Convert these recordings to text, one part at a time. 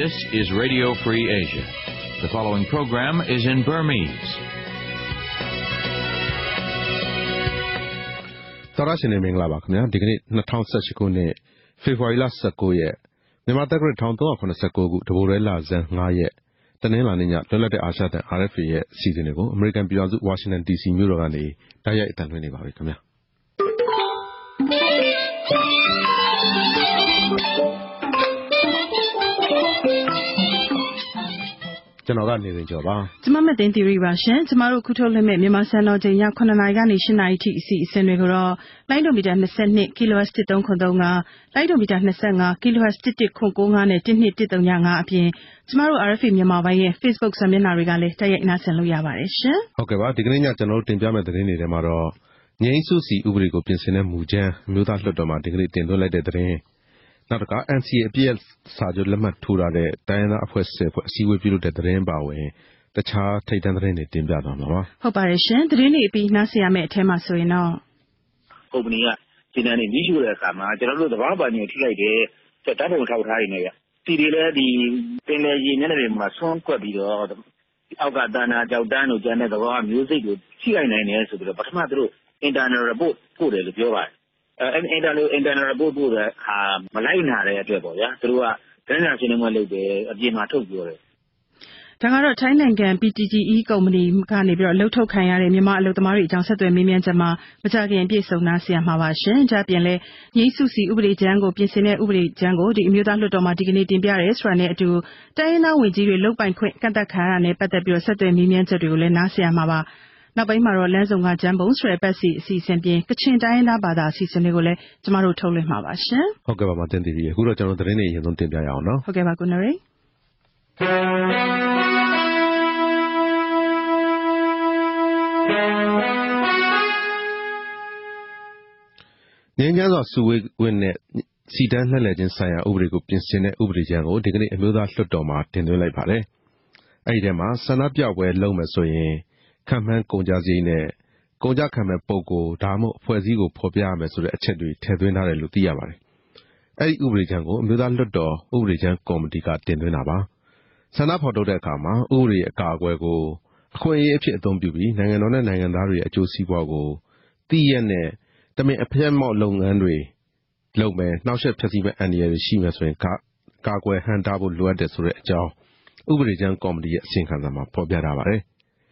This is Radio Free Asia. The following program is in Burmese. Tarashine Minglaba, Dignity Natal Sachikune, February 19 Nimatagre Town to Sako, Taborella Zen, Tanela Nina, Lola de Asha, and RFA season ago, American Beyond Washington DC Murani, Daya Itanwini Baricamia. Tomorrow, the Russian, tomorrow could hold limit, Mimasano, the Yakonanaga Nation ITC, Senegro, Lidomidan, the Senate, Kilo Stiton Kodonga, Lidomidan, the Sanga, Kilo Stitic Konga, and Tinit Titonyanga Apie. Tomorrow, RFA Myanmar, Facebook, Samina Regale, Tayana Saluya Varish. Okay, but the Green General Timbama, the Rini Demaro, Nyensusi Ubrigo Pinsina Muja, Muta Lodoma, the Great Tendo like the drain. Nataka NCAPL Sajo Lama Tura de Diana of West see we build at the rainbow way. The char Titan Rainy Timbadama. Operation, the Rini be Nasia met Temaso in all. Opening up, Sinani visual Kama, General the Baba New Tlade, the double cow high. Tidila the Penay Mason Quabido, Algadana, Jaudano, Janet, the music with C9 years of the Basmadro, in Dana Rabot, put it, your wife. And then about Malina through a international Jimato. Tangaro Thailand can PTGE company Carnivore Loto Kayari Mima Lotomari Johnson Mimiantama, Majagi and Piso Nasia Mavashan, Japianle, Yesusi Ubri Jango, Pisine Ubri Jango, the Imuta Lotoma Dignity Biaris ran to Diana with Jiri Lopan Quick Kantakara and Patabio Saturday Mimianta Nasia Mava. Nabaimaro Lazonga Jambos, Repesi, season being Kachin Diana Bada, season Negole, tomorrow told him Mavashan. Okay, Matanti, who wrote on the Rene, you don't think I know. Okay, Magunari. Nyangas Suwig when Sidan Legend Saya Ubrigo Pinsene Ubrijango, Dignity Muda Lotoma, Tendula Pare. Aidema, Sanapia where Loma Soye. Kaman Konjazine, Konja Kaman Pogo, Damo, Fuezigo, Popiame, so the Chedri, Tedwina Lutiamare. A Urijango, Mudan Lodo, Urijan Comedica Tendinaba. Sanapoto de Kama, Uri a Carguego, Quay Don Bubi, Nanganona Nangandari at Josiwago, Tiene, the may appear more long and way. Low man, now shall Pessiva and Yerishimas when Cargue hand double Luades or a jaw. Urijan Comedy at Sinkanama, Popiavare.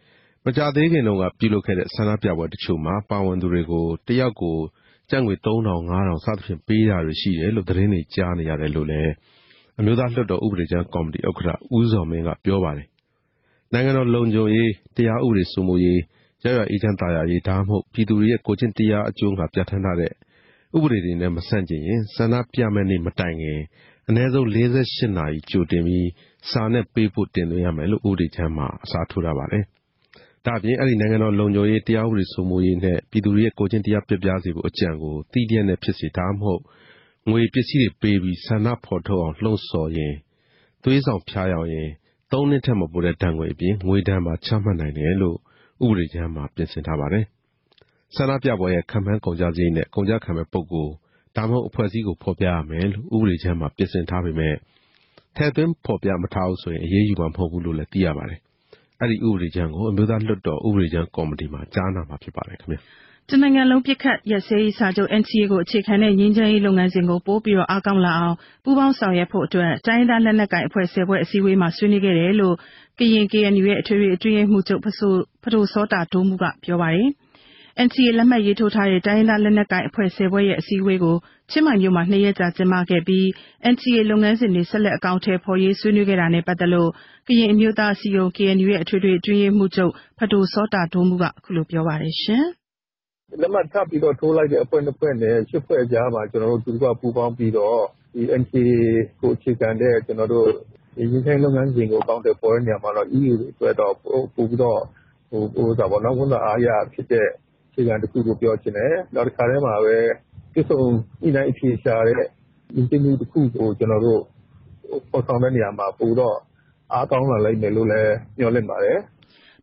Majade no up, you look at Sanapia with the Chuma, Pawandurego, Tiago, Jang with Dona, Southern Pia, Rishi, Lodrini, Gianni, Arelule, and without the Ubrijan comedy okra, Uzo Menga Piovare. Nangano Lonjoye, Tia Uri Sumoye, Jaya Ijantaya, Yitamo, Piduria, Cogentia, Junga Piatanare, Ubri number Sanji, Sanapia Mani Matange, and Ezo Laser Shinai, Judemi, Sana Pipu Tinuyamel, Uri Jama, Saturavare. Tabi Ali Nangano Lonjoye, Tia Uri Sumoye, Piduria, Cogentia Piazi, Ochango, Tidian Pisi Tamho. We pisi baby sana porto low soye. Twins of Piaye, don't let him about a tongue being, we damn a chaman and yellow, Uri Jama, Pinsentavare. Sanapia boy, come and Konjazine, Konja Kame Pogo, Damo Puazigo Popia Mel, Uri Jama, Pinsentavi me. Tell them Popia Matao, so ye you want Pogulu Latiavare. Adi Uri Jango, and without Lodo, Uri Jan comedy, Jana Mapipare. Tananga Picat, Yasay, Sajo, and Tiago, Chicken, and Ninja, Long as Ingo, Popio, Akam Lao, Bubon Saya Porto, Diana Lanakai, Puesewa, Siwe, Masunigelo, Kayanki, and you to dream Muto Pato Sota, Tomuga, Piovare. And see Lama Yeto Tire, Diana Lanakai, Puesewa, Siwego, Chiman Yuma, Nayeta, the market B, and see Long as in the select account for ye Sunugane Patalo, Kayan Yuta, Sio, and you to dream Muto, Pato Sota, Tomuga, Kulupiovarisha. The matter people told like the appointment, Super Java, General Tuba Pupam Pido, the NC coaches and there, General, you can look and sing about the foreign Yamana EU, where the Pudo, who was about Naguna Aya, Chite, and the Kudu Piocine, not Karema, where Kiso in Share, continue to Kudu, General, for some Yama, Pudo, Atong, like Melule, Yolemare.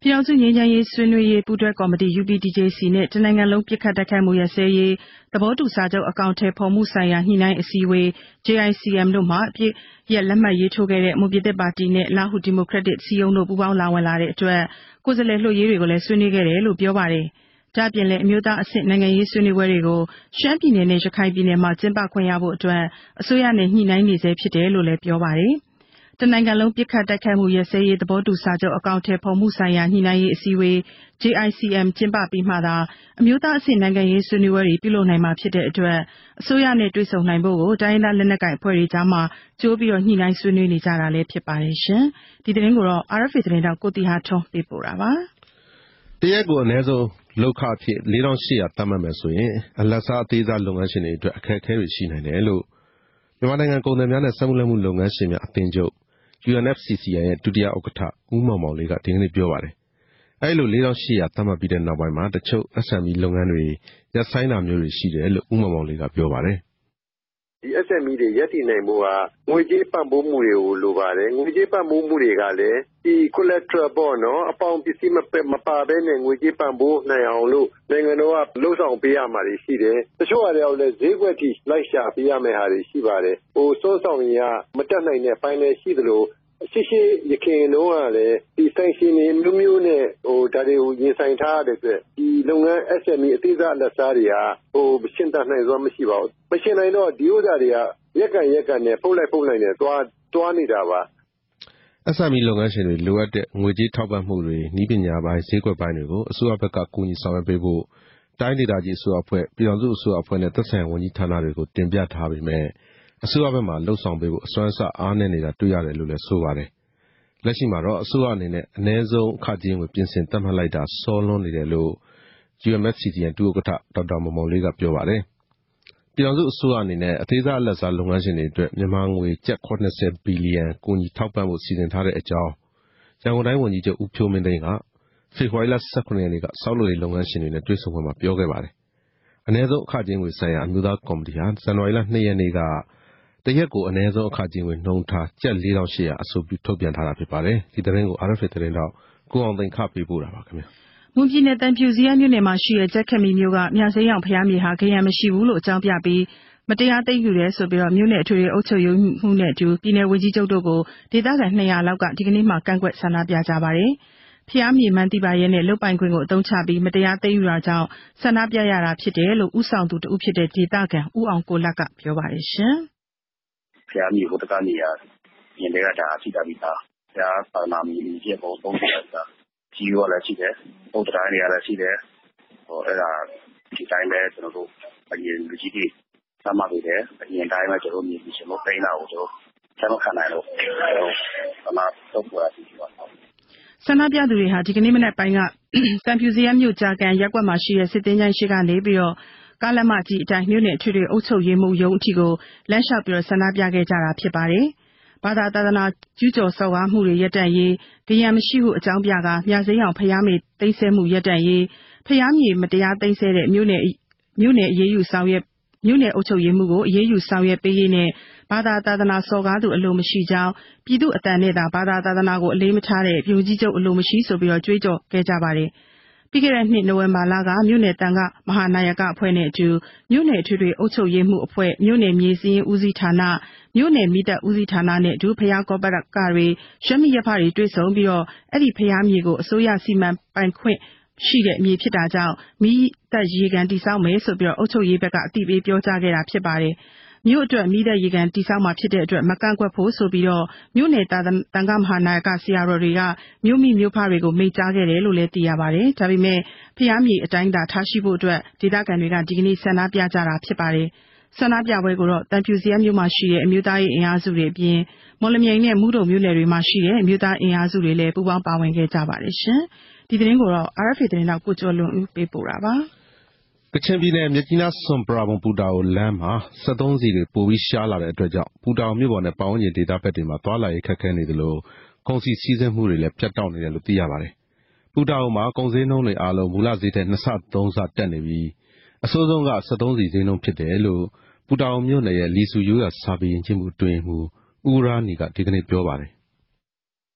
ပြည်ထောင်စုငြိမ်းချမ်းရေးဆွေးနွေးရေးပူးတွဲကော်မတီ UPDJC နဲ့တနိုင်ငံလုံးပစ်ခတ်တိုက်ခိုက်မှုရပ်စဲရေးသဘောတူစာချုပ်အကောင့်ထဲပေါ်မှုဆိုင်ရာညှိနှိုင်းအစည်းအဝေး JICM တို့မှအပြည့်ရလက်မှတ်ရေးထိုးခဲ့တဲ့မွန်ပြည်သစ်ပါတီနဲ့လာဟုဒီမိုကရက်တစ်စီယုံတို့ပူးပေါင်းလာဝင်လာတဲ့အတွက်ကိုယ်စားလှယ်လှုပ်ရေးတွေကိုလည်းဆွေးနွေးခဲ့တယ်လို့ပြောပါတယ်။ဒါ့အပြင်လည်းအမျိုးသားအဆင့်နိုင်ငံရေးဆွေးနွေးပွဲတွေကိုရှမ်းပြည်နယ်နဲ့ရခိုင်ပြည်နယ်မှာကျင်းပခွင့်ရဖို့အတွက်အစိုးရနဲ့ညှိနှိုင်းနေဆဲဖြစ်တယ်လို့လည်းပြောပါတယ်။တနိုင်ငံလုံးပစ်ခတ်တိုက်ခိုက်မှုရပ်စဲရေးသဘောတူစာချုပ်အကောင့်ထဲပေါ်မှုဆိုင်ရာညှိနှိုင်းရေးအစည်းအဝေး JICM ကျင်းပပြီးမှသာအမျိုးသားအဆင့်နိုင်ငံရေးဆွေးနွေးပွဲတွေပြုလုပ်နိုင်မှာဖြစ်တဲ့အတွက်အစိုးရနဲ့တွေ့ဆုံနိုင်ဖို့ကိုတိုင်းဒေသလက်နက်ကိုင်အဖွဲ့တွေကြားမှာကြိုးပြီးတော့ညှိနှိုင်းဆွေးနွေးနေကြတာလည်းဖြစ်ပါတယ်ရှင်။ဒီသတင်းကိုတော့ RFA သတင်းတောက်ကိုတီဟာထွန်းပေးပို့တာပါ။တရက်ကိုအနည်းဆုံးလောက်ခအဖြစ်4800သတ်မှတ်မယ်ဆိုရင်အလတ်စားအသေးစားလုပ်ငန်းရှင်တွေအတွက်အခက်အခဲတွေရှိနိုင်တယ်လို့မြန်မာနိုင်ငံကုန်သည်များနဲ့စက်မှုလက်မှုလုပ်ငန်းရှင်များအသင်းချုပ် UNFCCI ရဲ့ဒုတိယဥက္ကဋ္ဌဦးမောင်မောင်လေးကဒီကနေ့ပြောပါတယ်။အဲဒီလို4800သတ်မှတ်ပြီးတဲ့နောက်ပိုင်းမှာတချို့ SME လုပ်ငန်းတွေရပ်ဆိုင်းတာမျိုးတွေရှိတယ်လို့ဦးမောင်မောင်လေးကပြောပါတယ်။ဒီ SME တွေရပ်တည်နိုင်မှုကငွေကြေးပံ့ပိုးမှုတွေကိုလိုပါတယ်။ငွေကြေးပံ့ပိုးမှုတွေကလည်းဒီ collateral ပေါ့နော်အပေါင်ပစ္စည်းမပါဘဲနဲ့ငွေကြေးပံ့ပိုးနိုင်အောင်လို့နိုင်ငံတော်ကလှုံ့ဆော်ပေးရမှာတွေရှိတယ်။တချို့ဟာတွေကလည်းဈေးကွက်ထိလိုက်ရှာပေးရမယ့်ဟာတွေရှိပါတယ်။စွန်းဆောင်ရမတက်နိုင်တဲ့ပိုင်းလည်းရှိသလိုရှိရခင်လုံးကလည်းဒီ sanction တွေမျိုးမျိုးနဲ့ဒါတွေကိုရင်ဆိုင်ထားရတဲ့အတွက်ဒီလုပ်ငန်း SME အသေးစားအလတ်စားတွေကရှင်းတတ်နိုင်စွာမရှိပါဘူး။မရှင်းနိုင်တော့ဒီဥစ္စာတွေကရက်ကန်နဲ့ပုတ်လိုက်နဲ့သွားနေတာပါ။ SME လုပ်ငန်းရှင်တွေလိုအပ်တဲ့ငွေကြေးထောက်ပံ့မှုတွေနည်းပညာပိုင်းဈေးကွက်ပိုင်းတွေကိုအစိုးရဘက်ကကူညီဆောင်ရွက်ပေးဖို့တိုင်းဒေသကြီးအစိုးရအဖွဲ့ပြည်ထောင်စုအစိုးရအဖွဲ့နဲ့သက်ဆိုင်ရာဝန်ကြီးဌာနတွေကိုတင်ပြထားပေမဲ့အစိုးရဘက်မှလှုံ့ဆော်ပေးဖို့အစွမ်းအစအားနည်းနေတာတွေ့ရတယ်လို့လည်းဆိုပါတယ်။လက်ရှိမှာတော့အစိုးရအနေနဲ့အ ਨੇ ဆုံးအခကြေးငွေပြင်ဆင်သတ်မှတ်လိုက်တာစောလွန်းနေတယ်လို့ UMFCCI ဒုဥက္ကဋ္ဌဒေါက်တာမောင်မောင်လေးကပြောပါတယ်။ပြည်ထောင်စုအစိုးရအနေနဲ့အသေးစားအလတ်စားလုပ်ငန်းရှင်တွေအတွက်မြန်မာငွေကျပ်80ဘီလီယံကူညီထောက်ပံ့ဖို့စီစဉ်ထားတဲ့အကြောင်းရန်ကုန်တိုင်းဝန်ကြီးချုပ်ဦးဖြိုးမင်းသိန်းကဖေဖော်ဝါရီလ18ရက်နေ့ကစောက်လုပ်ရေးလုပ်ငန်းရှင်တွေနဲ့တွေ့ဆုံပွဲမှာပြောခဲ့ပါတယ်။အ ਨੇ ဆုံးအခကြေးငွေဆိုင်ရာအမျိုးသားကော်မတီဟာဇန်နဝါရီလ2ရက်နေ့ကတရက်ကိုအ ਨੇ ဆုံးအခကြေးငွေနှုန်းထားကျပ်4800အဆိုပြုထုတ်ပြန်ထားတာဖြစ်ပါတယ်။ဒီသတင်းကို RFA သတင်းတောက်ကိုအောင်သိန်းခပေးပို့တာပါခင်ဗျာ။မွန်ပြည်နယ်တန်ဖြူစည်းမြို့နယ်မှာရှိတဲ့ကြက်ခမီမြို့ကမြစိမ်းရောင်ဖျားမြေဟာခရံမရှိဘူးလို့အကြောင်းပြပြီးမတရားသိမ်းယူရဲဆိုပြီးတော့မြို့နယ်အထွေထွေအုပ်ချုပ်ရေးမှုနဲ့အတူပြည်နယ်ဝန်ကြီးချုပ်တို့ကိုဒေသခံ200လောက်ကဒီကနေ့မှကန့်ကွက်ဆန္ဒပြကြပါတယ်။ဖျားမြေမှန်းသိပါရဲနဲ့လုတ်ပိုင်ခွင့်ကိုအသုံးချပြီးမတရားသိမ်းယူတာကြောင့်ဆန္ဒပြရတာဖြစ်တယ်လို့ဥဆောင်သူတဦးဖြစ်တဲ့ဒေသခံဦးအောင်ကိုလတ်ကပြောပါတယ်ရှင်။ဖျားမြေဟိုတကနေရရင်တွေကဒါရှိတာပြီးသားဖျားပါနာမီပြည့်ပေါ်30တာကြီးရောလည်းရှိတယ်ပုတ်တိုင်းတွေကလည်းရှိတယ်အဲ့ဒါဒီတိုင်းပဲကျွန်တော်တို့အရင်လူကြီးတွေစမှတ်ပြီးတယ်အရင်တိုင်းပဲကျွန်တော်မြင်ပြီးရှင်လို့တိုင်းတာကိုကျွန်တော်ဆက်မခံနိုင်လို့အမှတော့ပေါ်လာပြီးပါဆန္ဒပြသူတွေဟာဒီကနေ့မနက်ပိုင်းကတန်ဖြူစည်းမြို့ကြာကန်ရက်ကွက်မှာရှိတဲ့စစ်တင်းချိုင်းရှိကနေပြီးတော့ကားလမ်းမကြီးအတိုင်းမြို့နယ်ထွေထွေအုပ်ချုပ်ရေးမှုရုံးအထိကိုလမ်းလျှောက်ပြီးတော့ဆန္ဒပြခဲ့ကြတာဖြစ်ပါတယ်။ဘာသာသာသနာကျူးကျော်စော်ကားမှုတွေရပ်တန့်ရေး၊ဂယံမရှိဟုအကြောင်းပြကာမြစိမ်းအောင်ဖျားမြေသိမ်းဆဲမှုရပ်တန့်ရေး၊ဖျားမြေမတရားသိမ်းဆဲတဲ့မြို့နယ်အရေးယူဆောင်ရွက်မြို့နယ်အုပ်ချုပ်ရေးမှုကိုအရေးယူဆောင်ရွက်ပေးရေးနဲ့ဘာသာသာသနာစော်ကားသူအလိုမရှိကြောင်းပြည်သူအတန်နဲ့သာဘာသာသာသနာကိုအလေးမထားတဲ့ပြည်ကြီးချုပ်အလိုမရှိဆိုပြီးတော့ကြွေးကြော်ခဲ့ကြပါတယ်။ပြီးခဲ့တဲ့နှစ်နိုဝင်ဘာလကမြို့နယ်တန်ခမဟာနာယကအဖွဲ့နဲ့အတူမြို့နယ်ထွေထွေအုပ်ချုပ်ရေးမှုအဖွဲ့မြို့နယ်မြေစည်းဦးစီးဌာနမြို့နယ်မိသက်ဦးစီးဌာနနဲ့အတူဖျားကောပရကတွေရွှေမိရဖတွေတွေ့ဆုံပြီးတော့အဲ့ဒီဖျားမြေကိုအစိုးရစီမံပိုင်ခွင့်ရှိတဲ့မြေဖြစ်တာကြောင့်မိသက်ရေကန်တိစောက်မယ်ဆိုပြီးတော့အုပ်ချုပ်ရေးဘက်ကအတိပေးပြောကြားခဲ့တာဖြစ်ပါတယ်။မြို့အတွက်မိသက်ရေကန်တိစောက်မှာဖြစ်တဲ့အတွက်မကန့်ကွက်ဖို့ဆိုပြီးတော့မြို့နယ်တန်ခမဟာနာယကဆရာတော်တွေကမြို့မိမြို့ဖတွေကိုမိန့်ကြားခဲ့တယ်လို့လည်းသိရပါတယ်။ဒါပေမဲ့ဖျားမြေအတိုင်းသာထားရှိဖို့အတွက်ဒေသခံတွေကဒီကနေ့ဆန္ဒပြကြတာဖြစ်ပါတယ်။ဆန္ဒပြပွဲကိုတော့တန်ဖြူစည်းမြို့မှာရှိတဲ့အမျိုးသားရေးအင်အားစုတွေအပြင်မော်လမြိုင်နဲ့မူးတုံမြို့နယ်တွေမှာရှိတဲ့အမျိုးသားအင်အားစုတွေလည်းပူးပေါင်းပါဝင်ခဲ့ကြပါတယ်ရှင်။ဒီသတင်းကိုတော့ RFA သတင်းတောက်ကိုကျော်လွန်ဦးပေးပို့တာပါ။ကချင်ပြည်နယ်မြစ်ကြီးနားစွန်ပရာဘုံပူတာအိုလမ်းမှာ73စီတွေပိုပြီးရှားလာတဲ့အတွက်ကြောင့်ပူတာအိုမြို့ပေါ်နဲ့ပတ်ဝန်းကျင်ဒေသဘက်တွေမှာသွားလာရေးခက်ခဲနေသလိုကုန်စည်စီးဆင်းမှုတွေလည်းပြတ်တောက်နေတယ်လို့သိရပါတယ်။ပူတာအိုမှာကုန်စည်နှုန်းတွေအားလုံးမူလဈေးထက်2ဆ3ဆတက်နေပြီးအဆိုးဆုံးက73စီဈေးနှုန်းဖြစ်တယ်လို့ပူတာအိုမြို့နယ်ရဲ့လီဆူရိုးရစာပေယဉ်ကျေးမှုအတွင်းမှုဦးရာနီကဒီကနေ့ပြောပါတယ်။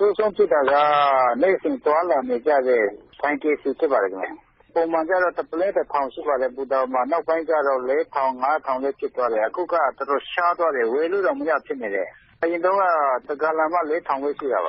소송 주다가 내생 도와라 내자게 파인케스 쳐봐라네. 본만자로 더블레트 타운시바레 부다마 나파인자로 레 타운 5,000에 찍더래. 아쿠가 더 샤더래. 왜로도 뭐야ဖြစ်နေတယ်. 인도가 ತಗಾಲಮ ले थांवे 시야봐.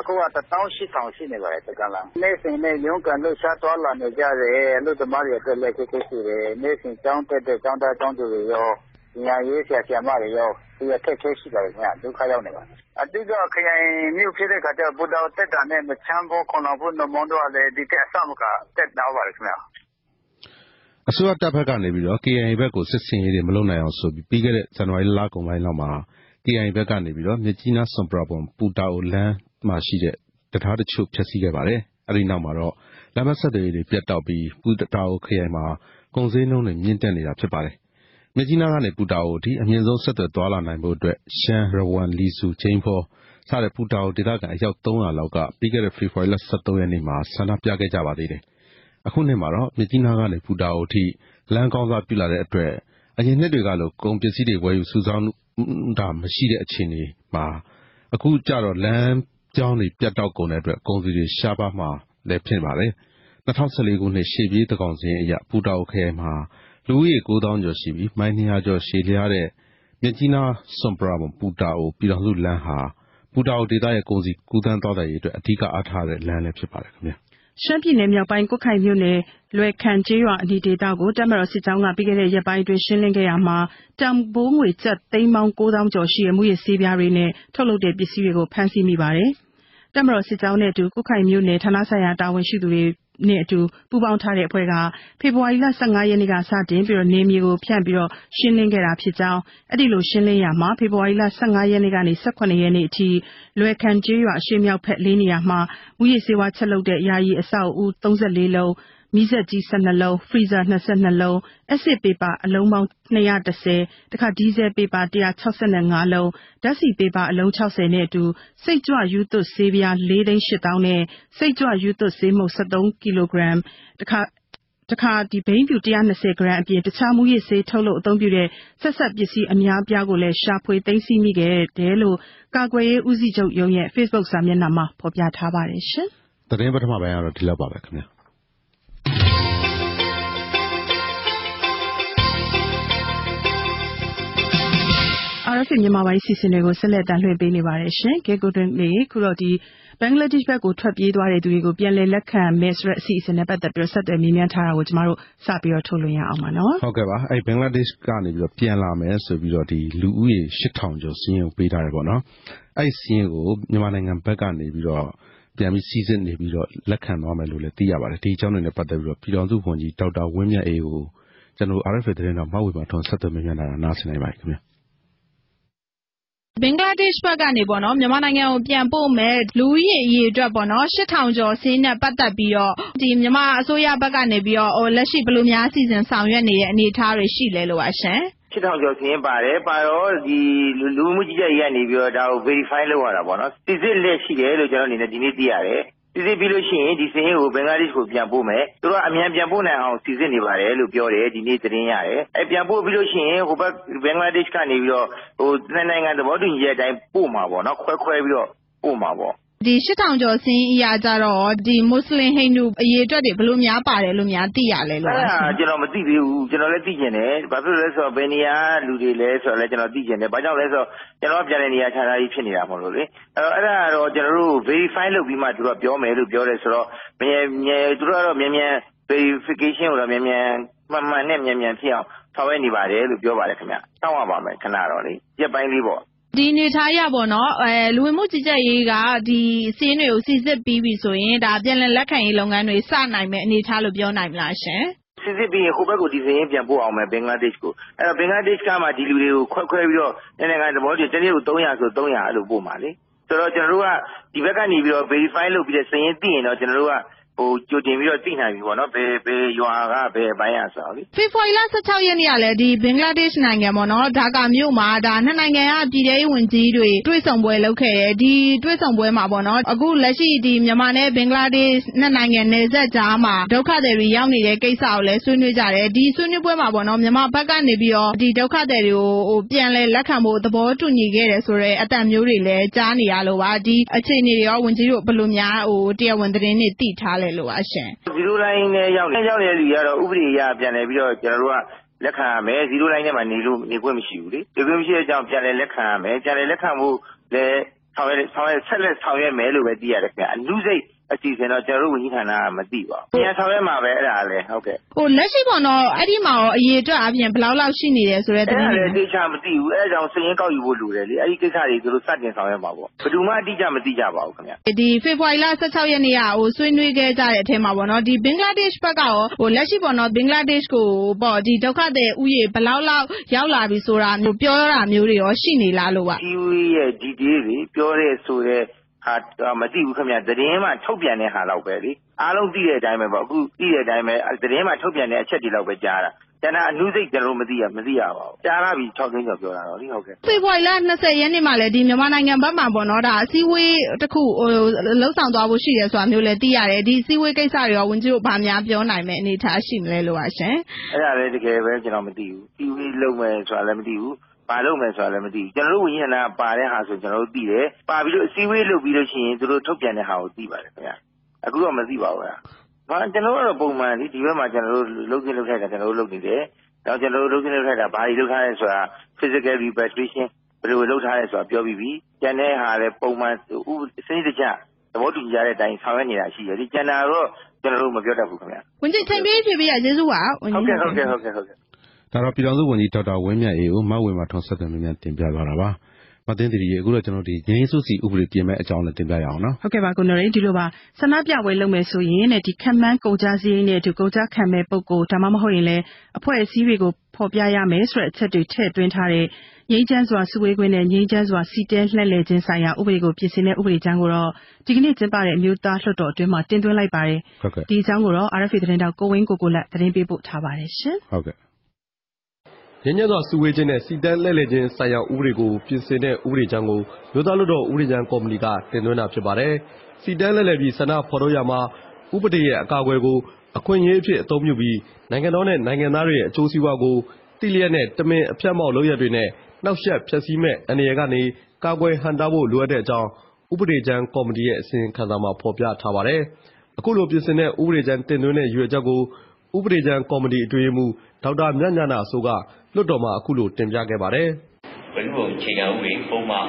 아쿠가1000시နေပါတယ်တကာလ. နေစဉ်နဲ့ ရုံးကန်လို့ရှားသွားလာနေကြတယ်. လို့တမားတွေအတွက်လည်းခက်ခဲရှိတယ်. နေစဉ်ကျောင်းတက်တဲ့ကျောင်းသားကျောင်းသူတွေရော ညာရေးဆရာမတွေရော ဒီအခက်ခဲရှိပါတယ်ခင်ဗျဒုက္ခရောက်နေပါအတိကခရိုင်မြို့ဖြစ်တဲ့ခါကျဘုဒ္ဓတက်တာနဲ့မချမ်းဘောခုနဘုနမွန်တို့လည်းဒီတက်ဆောက်ကတက်တော့ပါတယ်ခင်ဗျအစိုးရတပ်ဖက်ကနေပြီးတော့ KIA ဘက်ကိုစစ်စင်ရေးတွေမလုပ်နိုင်အောင်ဆိုပြီးခဲ့တဲ့ဇန်နဝါရီလကုန်ပိုင်းလောက်မှာ KIA ဘက်ကနေပြီးတော့မြကြီးနားစွန်ပရာဘွန်ပူတာအိုလမ်းမှာရှိတဲ့တရားတချို့ဖျက်ဆီးခဲ့ပါတယ်အဲ့ဒီနောက်မှာတော့လမ်းမဆက်တွေပြတ်တောက်ပြီးပူတာအိုခရိုင်မှာကုန်စည်နှုန်းတွေမြင့်တက်နေတာဖြစ်ပါတယ်မြကြီးနားကနေပူတာအိုအထိအမြင့်ဆုံးဆက်သွယ်သွားလာနိုင်ဖို့အတွက်ရှမ်းရဝမ်လီဆူချင်းဖောစတဲ့ပူတာအိုဒေသခံအယောက်300လောက်ကပြီးခဲ့တဲ့ဖေဖော်ဝါရီလ23ရက်နေ့မှာဆန္ဒပြခဲ့ကြပါသေးတယ်အခုနှစ်မှာတော့မြကြီးနားကနေပူတာအိုအထိလမ်းကောင်းစားပြုလာတဲ့အတွက်အရင်နှစ်တွေကလိုကုန်ပစ္စည်းတွေဝယ်ယူစုဆောင်းတာမရှိတဲ့အခြေအနေမှာအခုကျတော့လမ်းကြောင်းတွေပြတ်တောက်ကုန်တဲ့အတွက်ကုန်စည်တွေရှားပါးမှလည်းဖြစ်ပါတယ်2014ခုနှစ်ရှေ့ပြေးတကောင်စင်းအရပူတာအိုခရိုင်မှာလူဦးရေ9000ကျော်ရှိပြီးမိုင်200ကျော်ရှည်လျားတဲ့မြကြီးနားစွန်ပရာဘွန်ပူတာအိုပြည်တော်စုလမ်းဟာပူတာအိုဒေသရဲ့ကုန်စည်ကူးသန်းသွားတဲ့ရေးအတွက်အဓိကအားထားတဲ့လမ်းလည်းဖြစ်ပါတယ်ခင်ဗျာရှမ်းပြည်နယ်မြောက်ပိုင်းကွတ်ခိုင်မြို့နယ်လွယ်ခန်ကျေးရွာအနီးဒေသကိုတပ်မတော်စစ်ကြောင်းကပြီးခဲ့တဲ့ရက်ပိုင်းအတွင်းရှင်းလင်းခဲ့ရမှာတံပိုးငွေကျပ်သိန်းပေါင်း9000ကျော်ရှိတဲ့မူရစ်ဆေးပြားတွေနဲ့ထုတ်လုပ်တဲ့ပစ္စည်းတွေကိုဖမ်းဆီးမိပါတယ်။တပ်မတော်စစ်ကြောင်းနဲ့အတူကွတ်ခိုင်မြို့နယ်ဌာနဆိုင်ရာတာဝန်ရှိသူတွေနဲ့အတူပူးပေါင်းထားတဲ့အဖွဲ့ကဖေဖော်ဝါရီလ15ရက်နေ့ကစတင်ပြီးတော့နေမြေကိုဖြန့်ပြီးတော့ရှင်းလင်းခဲ့တာဖြစ်ကြောင်းအဲ့ဒီလိုရှင်းလင်းရမှာဖေဖော်ဝါရီလ15ရက်နေ့ကနေ18ရက်နေ့အထိလွယ်ခန်ကျေးရွာအရှေ့မြောက်ဘက်၄နေရာမှာမူရစ်ဆေးဝါးချက်လုပ်တဲ့ယာယီအဆောက်အဦ34လုံးမီးစက်ကြီး12လုံးဖရီဇာ22လုံးအက်ဆစ်ပေပါအလုံးပေါင်း210တခါဒီဇယ်ပေပါ165လုံးဓာတ်ဆီပေပါအလုံး60နဲ့အတူစိတ်ကြွယူသွတ်ဆေးပြား4,800,000နဲ့စိတ်ကြွယူသွတ်ဆေးမှုန့်73ကီလိုဂရမ်တခါဒီဘိန်းဖြူ120ဂရမ်အပြင်တခြားမူရစ်ဆေးထုတ်လုပ်အသုံးပြုတဲ့ဆက်ဆက်ပစ္စည်းအများပြားကိုလည်းရှာဖွေသိမ်းဆည်းမိခဲ့တယ်လို့ကာကွယ်ရေးဦးစီးချုပ်ရုံးရဲ့ Facebook စာမျက်နှာမှာဖော်ပြထားပါတယ်ရှင်။သတင်းပထမပိုင်းကတော့ဒီလောက်ပါပဲခင်ဗျာ။ RFA မြန်မာပိုင်းစီစဉ်တွေကိုဆက်လက်တင်လွှင့်ပေးနေပါတယ်ရှင်။ကေကိုတွင်လေးခုတော့ဒီဘင်္ဂလားဒေ့ရှ်ဘက်ကိုထွက်ပြေးသွားတဲ့သူတွေကိုပြန်လည်လက်ခံမယ်ဆိုတဲ့အစီအစဉ်နဲ့ပတ်သက်ပြီးဆက်သွယ်မေးမြန်းထားတာကိုကျမတို့စပြီးတော့ထုတ်လွှင့်ရအောင်ပါနော်။ဟုတ်ကဲ့ပါ။အဲ့ဘင်္ဂလားဒေ့ရှ်ကနေပြီးတော့ပြန်လာမယ်ဆိုပြီးတော့ဒီလူဦးရေ8000ကျော်စီးရင်ပေးထားတယ်ပေါ့နော်။အဲ့စီးရင်ကိုမြန်မာနိုင်ငံဘက်ကနေပြီးတော့ပြန်ပြီးစီစစ်နေပြီးတော့လက်ခံသွားမယ်လို့လည်းသိရပါတယ်။ဒီအကြောင်းတွေနဲ့ပတ်သက်ပြီးတော့ပြည်တော်စုဝန်ကြီးဒေါက်တာဝင်းမြတ်အေးကိုကျွန်တော် RFA သတင်းတော်မဝေပါထွန်းဆက်သွယ်မေးမြန်းတာနားဆင်နိုင်ပါခင်ဗျာ။ဘင်္ဂလားဒေ့ရှ်ဘက်ကနေပေါ့နော်မြန်မာနိုင်ငံကိုပြန်ပို့မယ်လူဦးရေအရေအတွက်ပေါ့နော်8000ကျော်စင်းနဲ့ပတ်သက်ပြီးတော့ဒီမြန်မာအစိုးရဘက်ကနေပြီးတော့လက်ရှိဘယ်လိုများစီစဉ်ဆောင်ရွက်နေတဲ့အနေအထားတွေရှိလဲလို့ပါရှင် 8000ကျော်စင်းပါတယ်ပါတော့ဒီလူမှုကြီးကြပ်ရေးကနေပြီးတော့ဒါကို verify လုပ်ရတာပေါ့နော်စစ်စစ်လက်ရှိတယ်လို့ကျွန်တော်အနေနဲ့ဒီနေ့သိရတယ်စီစစ်ပြီးလို့ရှိရင်ဒီစင်းကိုဘင်္ဂလားဒေ့ရှ်ကိုပြန်ပို့မယ်သူတို့ကအမြန်ပြန်ပို့နိုင်အောင်စီစစ်နေပါတယ်လို့ပြောတယ်ဒီနေ့သတင်းရတယ်ပြန်ပို့ပြီးလို့ရှိရင်ဟိုဘက်ဘင်္ဂလားဒေ့ရှ်ကနေပြီးတော့ဟိုနိုင်ငံသဘောတူညီချက်အတိုင်းပို့မှာပေါ့နော်ခွဲပြီးတော့ပို့မှာပေါ့ဒီ8000ကျော်စင်းအရာကြတော့ဒီမွတ်စလင်ဟိန္ဒူအရေးအတွက်တွေဘယ်လိုများပါတယ်လို့များသိရလဲလို့ကျွန်တော်မသိသေးဘူးကျွန်တော်လည်းသိကျင်တယ်ဘာဖြစ်လို့လဲဆိုတော့ဘယ်နေရာလူတွေလဲဆိုတော့လည်းကျွန်တော်သိကျင်တယ်ဘာကြောင့်လဲဆိုတော့ကျွန်တော်ပြန်တဲ့နေရာခြားထားပြီးဖြစ်နေတာမဟုတ်လို့လေအဲ့ဒါတော့ကျွန်တော်တို့ verify လုပ်ပြီးမှသူတို့ပြောမယ်လို့ပြောတယ်ဆိုတော့သူတို့ကတော့မြန် verification ကိုတော့မြန်မှန်နဲ့မြန်ဖြစ်အောင်ဆောင်ရွက်နေပါတယ်လို့ပြောပါတယ်ခင်ဗျစောင့်ရပါမယ်ခဏတော့လေရက်ပိုင်းလေးပေါ့ဒီနေထားရပေါ့နော်လူဝင်မှုကြီးကြပ်ရေးကဒီစင်းတွေကိုစီစစ်ပြီးပြီဆိုရင်ဒါပြန်လည်လက်ခံရေးလုပ်ငန်းတွေစနိုင်မယ်အနေထားလို့ပြောနိုင်မလားရှင်စစ်စစ်ပြီးရင်ဟိုဘက်ကိုဒီစင်းပြန်ပို့အောင်မယ်ဘင်္ဂလားဒေ့ရှ်ကိုအဲ့တော့ဘင်္ဂလားဒေ့ရှ်ကမှဒီလူတွေကိုခွဲပြီးတော့နိုင်ငံသဘောတူတနေ့ကို300ဆို300အဲ့လိုပို့မှာလေဆိုတော့ကျွန်တော်တို့ကဒီဘက်ကနေပြီးတော့ verify လုပ်ပြီးတဲ့စင်းသိရင်တော့ကျွန်တော်တို့က就တင်ပြီးတော့သိနိုင်ပြီပေါ့နော်ဘယ်ရွာကဘယ်ပိုင်းရဆိုတော့လေဖေဖော်ဝါရီလ16ရက်နေ့ကလည်းဒီဘင်္ဂလားဒေ့ရှ်နိုင်ငံပေါ့နော်ဒါကာမြို့မှာဒါနှစ်နိုင်ငံကပြည်ထောင်စုဝန်ကြီးတွေတွေ့ဆုံပွဲလုပ်ခဲ့တယ်ဒီတွေ့ဆုံပွဲမှာပေါ့နော်အခုလက်ရှိဒီမြန်မာနဲ့ဘင်္ဂလားဒေ့ရှ်နှစ်နိုင်ငံနယ်စပ်ကြားမှာဒုက္ခသည်တွေရောက်နေတဲ့ကိစ္စကိုလည်းဆွေးနွေးကြတယ်ဒီဆွေးနွေးပွဲမှာပေါ့နော်မြန်မာဘက်ကနေပြီးတော့ဒီဒုက္ခသည်တွေကိုပြန်လဲလက်ခံဖို့သဘောတူညီခဲ့တယ်ဆိုတော့အတန်မျိုးတွေလည်းကြားနေရလို့ပါဒီအခြေအနေတွေရောဝန်ကြီးတို့ဘယ်လိုများတရားဝင်သတင်းတွေသိထားလဲလို့ပါရှင်ဇီရိုလိုင်းနဲ့ရောက်နေတဲ့လူတွေကတော့ဥပဒေအရပြန်လဲပြီးတော့ကျွန်တော်တို့ကလက်ခံရမယ်ဇီရိုလိုင်းထဲမှာနေခွင့်မရှိဘူးလေဒီခွင့်မရှိတဲ့အကြောင်းပြန်လဲလက်ခံရမယ်ပြန်လဲလက်ခံဖို့လည်းဆက်လက်ဆောင်ရွက်မယ်လို့ပဲသိရတယ်ခင်ဗျအလူစိတ်အစီအစဉ်တော့ကျွန်တော်တို့ဝန်ကြီးဌာနကမသိပါဘူးပြန်ဆောင်ရွက်မှာပဲအဲ့ဒါလည်းဟုတ်ကဲ့လက်ရှိပေါ့နော်အဲ့ဒီမှာရောအရေးအတွက်အပြင်ဘယ်လောက်ရှိနေတယ်ဆိုတဲ့သတင်းတွေအဲ့ဒါလည်းသိချမသိဘူးအဲ့ဒါကြောင့်စည်ရင်းကောက်ယူဖို့လိုတယ်လေအဲ့ဒီကိစ္စတွေသူတို့စတင်ဆောင်ရွက်မှာပေါ့ဘယ်သူမှအတိအကျမသိကြပါဘူးခင်ဗျဒီဖေဖော်ဝါရီလ16ရက်နေ့ကဆွေးနွေးခဲ့ကြတဲ့အထက်မှာပေါ့နော်ဒီဘင်္ဂလားဒေ့ရှ်ဘက်ကရောလက်ရှိပေါ့နော်ဘင်္ဂလားဒေ့ရှ်ကိုပေါ့ဒီဒုက္ခသည်ဥယေဘယ်လောက်ရောက်လာပြီဆိုတာမျိုးပြောတာမျိုးတွေရောရှိနေလားလို့ပါဒီရဲ့ detail တွေပြောရဲဆိုတဲ့ဟာမသိဘူးခင်ဗျသတင်းမှထုတ်ပြန်တဲ့ဟာတော့ပဲလေအားလုံးသိတဲ့အတိုင်းပဲပေါ့အခုသိတဲ့အတိုင်းပဲသတင်းမှထုတ်ပြန်တဲ့အချက်တွေတော့ပဲကြားတာကျန်တာအနုစိတ်ကျွန်တော်မသိရပါဘူးကြားလာပြီ6သိန်းကျော်ပြောတာတော့လေဟုတ်ကဲ့ဖေဖော်ဝါရီလ20ရက်နေ့မှာလည်းဒီမြန်မာနိုင်ငံဘက်မှာပေါ့နော်ဒါအစည်းအဝေးတစ်ခုလှုပ်ဆောင်သွားဖို့ရှိတယ်ဆိုတာမျိုးလည်းသိရတယ်ဒီအစည်းအဝေးကိစ္စတွေရောဝန်ကြီးတို့ဗာများပြောနိုင်မယ်အနေထားရှိမလဲလို့ပါရှင်အဲ့ဒါလည်းတကယ်ပဲကျွန်တော်မသိဘူးအစည်းအဝေးလုပ်မယ်ဆိုတာလည်းမသိဘူးပါလို့မယ်ဆိုတာလည်းမသိဘူးကျွန်တော်တို့ဝန်ကြီးဌာနပါတဲ့ဟာဆိုကျွန်တော်တို့သိတယ်ပါပြီးတော့အစည်းအဝေးလုပ်ပြီးလို့ရှိရင်သူတို့ထုတ်ပြန်တဲ့ဟာကိုသိပါတယ်ခင်ဗျအခုတော့မသိပါဘူးဗျာကျွန်တော်တို့ကတော့ပုံမှန်ဒီဘက်မှာကျွန်တော်တို့လုပ်ထိုက်တာကျွန်တော်တို့လုပ်နေတယ်တော့ကျွန်တော်တို့လုပ်ထိုက်တာဘာတွေလုပ်ထားလဲဆိုတာ physical repatriation ဘယ်လိုလုပ်ထားလဲဆိုတာပြောပြီးပြီကျန်တဲ့ဟာလည်းပုံမှန်စနစ်တကျသဘောတူကြတဲ့အတိုင်းဆောင်ရွက်နေတာရှိတယ်ဒီကျန်တာတော့ကျွန်တော်တို့မပြောတတ်ဘူးခင်ဗျာဝန်ကြီးချိန်ပေးဖြေပေးရကျေးဇူးပါဟုတ်ကဲ့ဒါတော့ပြည်ထောင်စုဝန်ကြီးဒေါက်တာဝင်းမြတ်အေးကိုမဝေမာထောင်ဆက်သွယ်မြန်တင်ပြသွားတာပါမသိသေးဘူးအခုတော့ကျွန်တော်ဒီငင်းစုစီဥပဒေပြင်မဲ့အကြောင်းနဲ့တင်ပြရအောင်နော်ဟုတ်ကဲ့ပါကိုနော်ရေဒီလိုပါဆန္ဒပြပွဲလုပ်မယ်ဆိုရင်တဲ့ဒီခံမှန်းကုန်ကြစည်နဲ့ဒီကုန်ကြခံမဲ့ပုံကိုဒါမှမဟုတ်ရင်လည်းအဖွဲ့အစည်းတွေကိုဖော်ပြရမယ်ဆိုတဲ့အချက်တွေထည့်သွင်းထားတဲ့ငြိမ်းချမ်းစွာစုဝေးခွင့်နဲ့ငြိမ်းချမ်းစွာစီတဲလှည့်လည်ခြင်းဆိုင်ရာဥပဒေကိုပြင်ဆင်တဲ့ဥပဒေကြမ်းကိုတော့ဒီကနေ့ကျင်းပတဲ့အမျိုးသားလွှတ်တော်အတွင်းမှာတင်သွင်းလိုက်ပါတယ်ဒီအကြောင်းကိုတော့ RFA သတင်းတောက်ကိုဝင်းကိုလက်သတင်းပေးပို့ထားပါတယ်ရှင်ဟုတ်ကဲ့ငြိမ်းချမ်းစွာစုဝေးခြင်းနဲ့စီတန်းလှည့်လည်ခြင်းဆိုင်ရာဥပဒေကိုပြင်ဆင်တဲ့ဥပဒေကြမ်းကိုမြို့သားလွှတ်တော်ဥပဒေကြမ်းကော်မတီကတင်သွင်းတာဖြစ်ပါတယ်။စီတန်းလှည့်လည်ပြီးဆန္ဒဖော်ထုတ်ရမှာဥပဒေရဲ့အကာအကွယ်ကိုအခွင့်အရေးအဖြစ်အသုံးပြုပြီးနိုင်ငံတော်နဲ့နိုင်ငံသားတွေရဲ့အကျိုးစီးပွားကိုတိလျက်နဲ့တမင်အဖျက်မောက်လုပ်ရတွေနဲ့နှောက်ယှက်ဖျက်ဆီးမဲ့အန္တရာယ်ကနေကာကွယ်ဟန့်တားဖို့လိုအပ်တဲ့အကြောင်းဥပဒေကြမ်းကော်မတီရဲ့အစီရင်ခံစာမှာဖော်ပြထားပါတယ်။အခုလိုပြင်ဆင်တဲ့ဥပဒေကြမ်းတင်သွင်းတဲ့ရွေးချက်ကိုဥပဒေကြမ်းကော်မတီအတွင်းရေးမှူးဒေါက်တာမြတ်ညာနာဆိုကလွှတ်တော်မှာအခုလိုတင်ပြခဲ့ပါတယ်။ဘယ်လိုအခြေခံဥပဒေပုံမှန်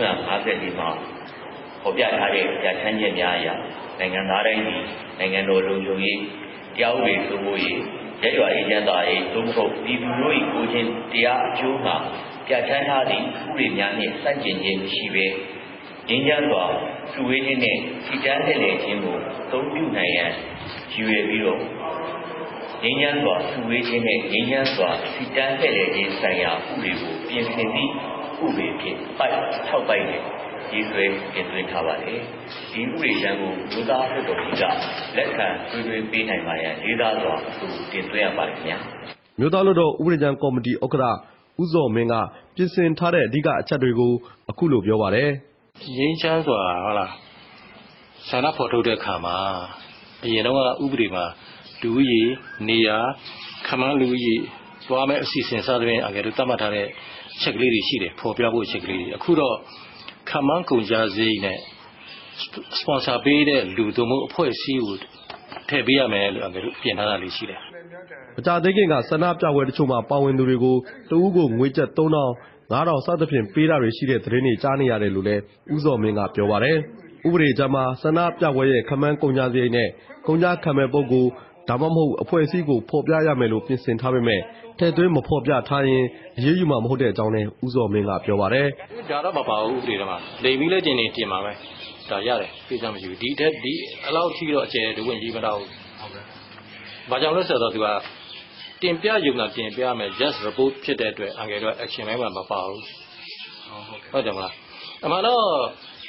354မှာဖော်ပြထားတဲ့ပြဋ္ဌာန်းချက်များအရနိုင်ငံသားတိုင်းဒီနိုင်ငံတော်လုံခြုံရေးတရားဥပဒေစိုးမိုးရေးရက်ရွာအေဂျင့်သားရေးသို့မဟုတ်ပြည်သူတို့၏ကိုချင်းတရားအကျိုးမှာပြဋ္ဌာန်းထားသည့်ဥပဒေများနှင့်ဆန့်ကျင်ခြင်းမရှိဘဲငြိမ်းချမ်းစွာစုဝေးခြင်းနှင့်စီတန်းလှည့်လည်ခြင်းကိုသုံးပြုနိုင်ရန်ရည်ရွယ်ပြီးတော့ငြိမ်းချမ်းစွာစုဝေးခြင်းနဲ့ငြိမ်းချမ်းစွာစီတန်းလှည့်လည်ခြင်းဆိုင်ရာဥပဒေကိုပြင်ဆင်သည့်ဥပဒေဖြင့်6ပိုက်နဲ့ရေးဆွဲတင်သွင်းထားပါတယ်။ဒီဥပဒေကြမ်းကိုမြို့သားလွှတ်တော်ကြီးကလက်ခံဆွေးနွေးပေးနိုင်ပါရန်လေးစားစွာတင်သွင်းရပါတယ်ခင်ဗျာ။မြို့သားလွှတ်တော်ဥပဒေကြမ်းကော်မတီဥက္ကဋ္ဌဦးဇော်မင်းကပြင်ဆင်ထားတဲ့အဓိကအချက်တွေကိုအခုလိုပြောပါတယ်။ငြိမ်းချမ်းစွာဟုတ်လားဆန္ဒဖော်ထုတ်တဲ့အခါမှာအရင်တော့ဥပဒေမှာလူဦးရေနေရာခမန်းလူဦးရေသွားမဲ့အစီအစဉ်စသဖြင့်အကယ်လို့သတ်မှတ်ထားတဲ့ချက်ကလေးတွေရှိတယ်ဖော်ပြဖို့ချက်ကလေးတွေအခုတော့ခမန်းကုန်ကြစည်နဲ့စပွန်ဆာပေးတဲ့လူတို့မျိုးအဖွဲ့အစည်းကိုထည့်ပေးရမယ်လို့အကယ်လို့ပြင်ထားတာလေးရှိတယ်မကြသေးခင်ကဆန္ဒပြပွဲတချို့မှာပါဝင်သူတွေကိုတဦးကိုငွေကျပ်3000 5000စသဖြင့်ပေးတာတွေရှိတဲ့သတင်းတွေကြားနေရတယ်လို့လည်းဦးစောမင်းကပြောပါတယ်ဥပဒေကြမ်းမှာဆန္ဒပြပွဲရဲ့ခမန်းကုန်ကြစည်နဲ့ကုန်ကြခံမဲ့ပုဂ္ဂိုလ်ဒါမှမဟုတ်အဖွဲ့အစည်းကိုဖော်ပြရမယ်လို့ပြင်ဆင်ထားပေမဲ့ထဲသွင်းမဖော်ပြထားရင်အရေးယူမှာမဟုတ်တဲ့အကြောင်းနဲ့ဦးစောမင်းကပြောပါတယ်။ဒါတော့မပါဘူးဥပဒေထဲမှာလိမ်ပြီးလဲကျင်နေပြင်ပါမယ်။ဒါရတယ်ပြေးစမ်းမရှိဘူး။ဒီအလောက်ထိတော့အကျယ်တဝင့်ကြီးမတော့ဘူး။ဟုတ်ကဲ့။ဘာကြောင့်လဲဆိုတော့သူကတင်ပြရုံနဲ့တင်ပြမယ် just report ဖြစ်တဲ့အတွက်အငယ်တော့ action ပိုင်းမှာမပါဘူး။ဟုတ်တယ်မလား။အမှန်တော့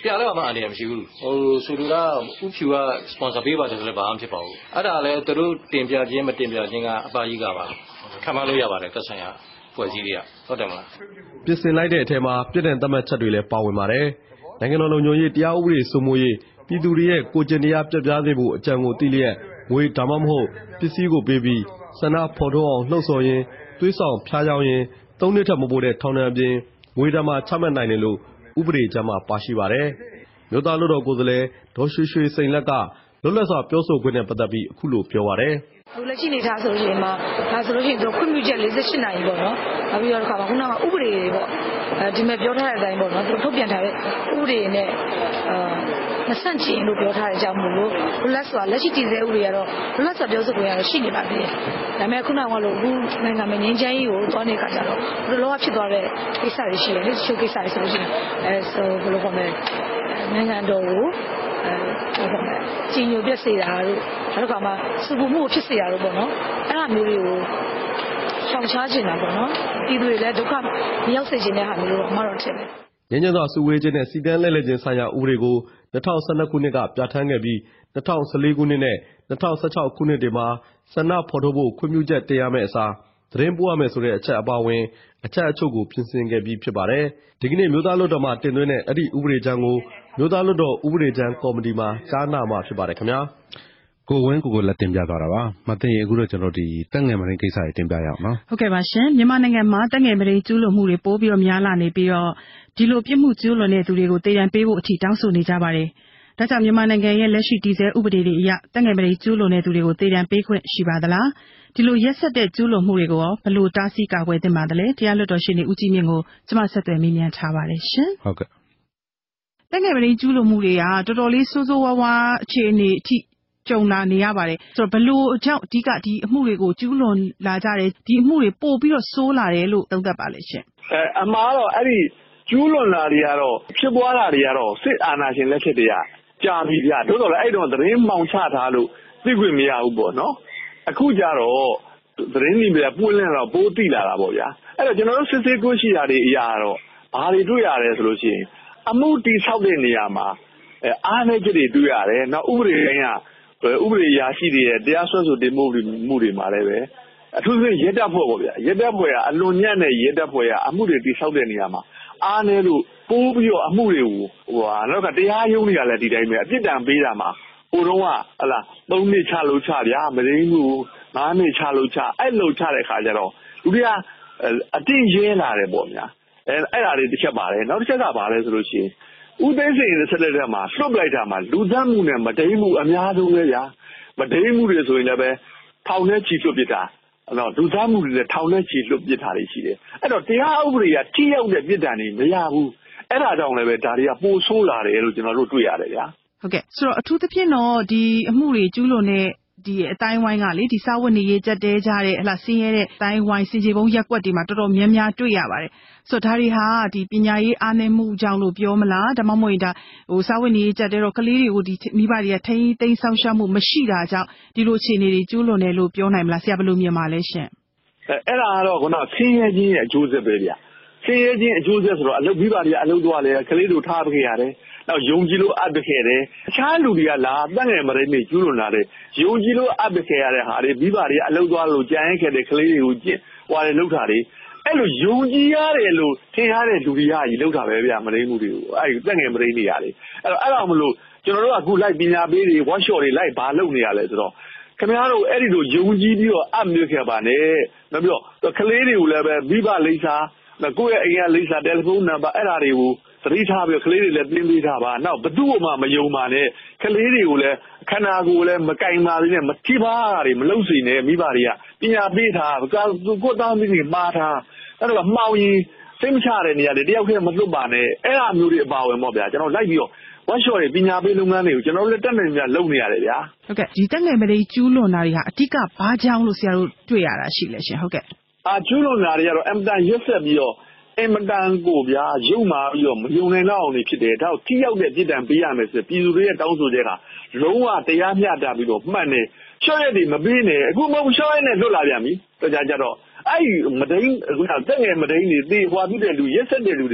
ပြလဲပါမှအနေမရှိဘူးဟိုဆိုလိုတာဥဖြူက sponsor ပေးပါတယ်ဆိုလည်းဘာမှဖြစ်ပါဘူးအဲ့ဒါလည်းသူတို့တင်ပြခြင်းမတင်ပြခြင်းကအပါကြီးကပါခံမလို့ရပါတယ်သက်ဆိုင်ရာဖွဲ့စည်းတွေကဟုတ်တယ်မလားပြင်ဆင်လိုက်တဲ့အထက်မှာပြည်ထောင်သတ်မှတ်ချက်တွေလည်းပါဝင်ပါတယ်နိုင်ငံတော်လုံခြုံရေးတရားဥပဒေစိုးမိုးရေးပြည်သူတွေရဲ့ကိုကျင်တရားပြတ်ပြားစေဖို့အကြံကိုသိလျက်ငွေဒါမှမဟုတ်ပစ္စည်းကိုပေးပြီးဆန္ဒဖော်ထုတ်အောင်လှုံ့ဆော်ရင်သွေးဆောင်ဖျားကြောင်းရင်3နှစ်ထက်မပိုတဲ့ထောင်ဒဏ်အပြင်ငွေဒဏ်မှချမှတ်နိုင်တယ်လို့ဥပဒေကြမ်းမှာပါရှိပါတယ်မြို့သားလွှတ်တော်ကိုယ်စားလှယ်ဒေါ်ရွှေရွှေစိန်လက်ကလွတ်လပ်စွာပြောဆိုခွင့်နဲ့ပတ်သက်ပြီးအခုလိုပြောပါတယ်လက်ရှိနေထားဆိုလို့ရှိရင်မှာဒါဆိုလို့ရှိရင်တို့ခွင့်ပြုချက်48နာရီပေါ့နော်နောက်ပြီးတော့ခါမှာခုနကဥပဒေတွေပေါ့ဒီမဲ့ပြောထားတဲ့အတိုင်းပေါ့နော်သူထုတ်ပြန်ထားတဲ့ဥပဒေနဲ့မဆန့်ကျင်လို့ပြောထားတဲ့အကြောင်းမို့လို့လွတ်လပ်စွာလက်ရှိတည်ဆဲဥပဒေကတော့လွတ်လပ်စွာပြောဆိုခွင့်ရတော့ရှိနေပါသေးတယ်ဒါပေမဲ့ခုနကလို့အခုနိုင်ငံမှာငင်းချမ်းကြီးကိုတွားနေခါကြတော့ဘယ်လိုဖြစ်သွားတဲ့ကိစ္စတွေရှိတယ်လေချိုးကိစ္စတွေဆိုလို့ရှိရင်ဆိုဘယ်လိုခေါ်မလဲနိုင်ငံတော်ကိုကြီးညိုပြည့်စေတာတို့နောက်တစ်ခါမှစူပူမှုဖြစ်စေတာတို့ပေါ့နော်အဲ့ဒါမျိုးတွေကိုရှောင်ရှားခြင်းတာပေါ့နော်ပြည်သူတွေလည်းဒုက္ခမရောက်စေခြင်းတဲ့ဟာမျိုးတော့အမှတော့ထင်တယ်ငញ្ញစွာစုဝေးခြင်းနဲ့စီတန်းလှည့်လည်ခြင်းဆိုင်ရာဥပဒေကို2012ခုနှစ်ကပြဋ္ဌာန်းခဲ့ပြီး2014ခုနှစ်နဲ့2016ခုနှစ်တွေမှာဆန္ဒဖော်ထုတ်ဖို့ခွင့်ပြုချက်တင်ရမယ့်အစားသတင်းပို့ရမယ်ဆိုတဲ့အချက်အပါအဝင်အချက်အချို့ကိုပြင်ဆင်ခဲ့ပြီးဖြစ်ပါတယ်ဒီကနေ့မြို့သားလွှတ်တော်မှာတင်သွင်းတဲ့အဲ့ဒီဥပဒေကြမ်းကိုမြို့သားလွှတ်တော်ဥပဒေကြမ်းကော်မတီမှာကြားနာမှာဖြစ်ပါတယ်ခင်ဗျာကိုဝင်းကိုလက်တင်ပြသွားတာပါမသိရင်အခုတော့ကျွန်တော်ဒီတက်ငယ်မရင်းကိစ္စတွေတင်ပြရအောင်နော်ဟုတ်ကဲ့ပါရှင်မြန်မာနိုင်ငံမှာတက်ငယ်မရင်းကျူးလွန်မှုတွေပိုးပြီးတော့များလာနေပြီးတော့ဒီလိုပြစ်မှုကျူးလွန်တဲ့သူတွေကိုတေးရန်ပေးဖို့အထိတောင်းဆိုနေကြပါတယ်ဒါကြောင့်မြန်မာနိုင်ငံရဲ့လက်ရှိတည်ဆဲဥပဒေတွေအရတက်ငယ်မရင်းကျူးလွန်တဲ့သူတွေကိုတေးရန်ပေးခွင့်ရှိပါသလားဒီလိုရက်ဆက်တဲ့ကျူးလွန်မှုတွေကိုရောဘယ်လိုတားဆီးကာကွယ်သင့်ပါသလဲတရားလွှတ်တော်ရှေ့နေဦးကြီးမြင့်ကိုကျွန်မဆက်သွယ်မေးမြန်းထားပါတယ်ရှင်ဟုတ်ကဲ့တက်ငယ်မရင်းကျူးလွန်မှုတွေကတော်တော်လေးဆိုးဆိုးဝါးဝါးအခြေအနေအထိကြုံလာနေရပါတယ်ဆိုတော့ဘလို့အကြောင်းအဓိကဒီအမှုတွေကိုကျူးလွန်လာကြတယ်ဒီအမှုတွေပို့ပြီးတော့ဆိုးလာတယ်လို့သုံးသပ်ပါလေရှင်အမှားတော့အဲ့ဒီကျူးလွန်လာတွေကတော့ဖြစ်ပွားတာတွေကတော့စစ်အာဏာရှင်လက်ထက်တည်းကကြာပြီဗျတို့တော့လည်းအဲ့တော့သတင်းမှောင်ချထားလို့သိခွင့်မရဘူးပေါ့နော်အခုကြတော့သတင်းတွေပြပွင့်လင်းတော့ပိုးတိလာတာပေါ့ဗျာအဲ့တော့ကျွန်တော်တို့စစ်ဆေးကိုရှိတာတွေအရာတော့ဘာတွေတွေ့ရတယ်ဆိုလို့ရှိရင်အမှုတိဆောက်တဲ့နေရာမှာအားနည်းချက်တွေတွေ့ရတယ်နောက်ဥပဒေတိုင်းကဥပဒေအရာရှိတွေရဲ့တရားစွဲဆိုတင်မှုတွေမှာလည်းပဲအထူးသဖြင့်ရဲတပ်ဖွဲ့ပေါ့ဗျာရဲတပ်ဖွဲ့ကအလွန်ညံ့တဲ့ရဲတပ်ဖွဲ့ကအမှုတွေတိဆောက်တဲ့နေရာမှာအားနည်းလို့ပိုးပြီးတော့အမှုတွေကိုနောက်ကတရားရုံးတွေကလည်းဒီတိုင်းပဲအပြစ်ဒဏ်ပေးတာမှာဟိုတုန်းကဟလာ3နှစ်ချလို့ချဗျာမရင်းဘူး9နှစ်ချလို့ချအဲ့လိုချတဲ့ခါကျတော့လူတွေကအတင်းရဲလာတယ်ပေါ့ဗျာအဲ့ဒါတွေတစ်ချက်ပါတယ်နောက်တစ်ချက်ကဘာလဲဆိုလို့ရှိရင်ဦးသိန်းစိန်ရဲ့ဆက်လက်ထဲမှာလွတ်လိုက်တာမှာလူသတ်မှုနဲ့မဒိမ်းမှုအများဆုံးပဲဗျာမဒိမ်းမှုတွေဆိုရင်လည်းထောင်ထဲချီလွတ်ပစ်တာလူသတ်မှုတွေလည်းထောင်ထဲချီလွတ်ပစ်တာတွေရှိတယ်အဲ့တော့တရားဥပဒေကထိရောက်တဲ့ပြစ်ဒဏ်တွေမရဘူးအဲ့ဒါကြောင့်လည်းဒါတွေကပိုဆိုးလာတယ်လို့ကျွန်တော်တို့တွေ့ရတယ်ဗျာဟုတ်ကဲ့ဆိုတော့အထူးသဖြင့်တော့ဒီအမှုတွေကျူးလွန်တဲ့ဒီအတိုင်းဝိုင်းကလေဒီစာဝတ်နေရေးကြက်တဲကြတဲ့ဟလာဆင်းရဲတဲ့အတိုင်းဝိုင်းစင်ကြေပုံးရက်ကွက်တွေမှာတော်တော်များများတွေ့ရပါတယ်ဆိုတော့ဒါတွေဟာဒီပညာရေးအားနည်းမှုကြောင့်လို့ပြောမလားဒါမှမဟုတ်ရင်ဒါစာဝတ်နေရေးကြက်တဲတော့ကလေးတွေကိုဒီမိဘတွေကထိန်းသိမ်းဆောင်ရှောက်မှုမရှိတာကြောင့်ဒီလိုအခြေအနေတွေကျူးလွန်တယ်လို့ပြောနိုင်မလားဆရာဘယ်လိုမြင်ပါလဲရှင်အဲ့ဒါကတော့ခုနဆင်းရဲခြင်းရဲ့အကျိုးဆက်ပဲဗျာဆင်းရဲခြင်းအကျိုးဆက်ဆိုတော့အလုပ်မိဘတွေကအလုပ်သွားလဲကလေးတို့ထားခဲ့ရတယ်နောက်ယုံကြည်လို့အပ်ခဲ့တယ်အခြားလူတွေကလာတက်ငယ်မရင်းတွေကျူးလွန်လာတယ်ယုံကြည်လို့အပ်ခဲ့ရတဲ့ဟာတွေမိဘတွေကအလုပ်သွားလို့ကြံရခဲ့တဲ့ကလေးတွေကိုကျင့်ဟွာတွေလှုပ်တာတွေအဲ့လိုယုံကြည်ရတယ်လို့ထင်ရတဲ့လူတွေကကြီးလှုပ်တာပဲဗျာမရင်းမှုတွေကိုအဲ့တက်ငယ်မရင်းတွေရတယ်အဲ့တော့မလို့ကျွန်တော်တို့ကအခုလိုက်ပညာပေးတွေ workshop တွေလိုက်ဘာလုပ်နေရလဲဆိုတော့ခင်ဗျားတို့အဲ့ဒီလိုယုံကြည်ပြီးတော့အပ်မြွက်ခဲ့ပါနဲ့နောက်ပြီးတော့ကလေးတွေကိုလည်းပဲမိဘလိပ်စာကိုယ့်ရဲ့အိမ်ကလိပ်စာတယ်လီဖုန်းနံပါတ်အဲ့ဒါတွေကိုသတိထားပြီးကလေးတွေလည်းသင်ပေးထားပါနောက်ဘသူ့မှမယုံပါနဲ့ကလေးတွေကိုလည်းခန္ဓာကိုယ်လည်းမကင်ပါသေးနဲ့မထိပါတွေမလုပ်စေနဲ့မိဘတွေကပညာပေးထားကိုယ်သားမိတွေမှားထားအဲ့တော့မှောင်ရင်စိတ်မချတဲ့နေရာတွေတယောက်တည်းမလွတ်ပါနဲ့အဲ့အမျိုးတွေအပါဝင်ပေါ့ဗျာကျွန်တော်လိုက်ပြီးတော့workshop တွေပညာပေးလုပ်ငန်းတွေကိုကျွန်တော်လည်းတက်နေများလုပ်နေရတယ်ဗျာဟုတ်ကဲ့ဒီတက်ငယ်မလေးကျူးလွန်တာတွေဟာအဓိကဘာကြောင့်လို့ဆရာတို့တွေ့ရတာရှိလဲရှင်ဟုတ်ကဲ့ကျူးလွန်တာတွေကတော့အင်မတန်ရက်ဆက်ပြီးတော့အင်မတန်ကိုဗျာရုံမာပြီးတော့မယုံနိုင်တော့အောင်နေဖြစ်တယ်ဒါကိုထိရောက်တဲ့ပြစ်ဒဏ်ပေးရမယ်ဆိုပြည်သူတွေရဲ့တောင်းဆိုချက်ကလုံးဝတရားမျှတပြီးတော့မှန်တယ်ရှော့ရက်တွေမပေးနဲ့အခုမဟုတ်ရှော့ရက်နဲ့လွတ်လာပြန်ပြီတကြကြတော့အဲ့မဒိန်းအခုတက်ငယ်မဒိန်းတွေသေဟွာပြတဲ့လူရက်ဆက်တဲ့လူတွေကို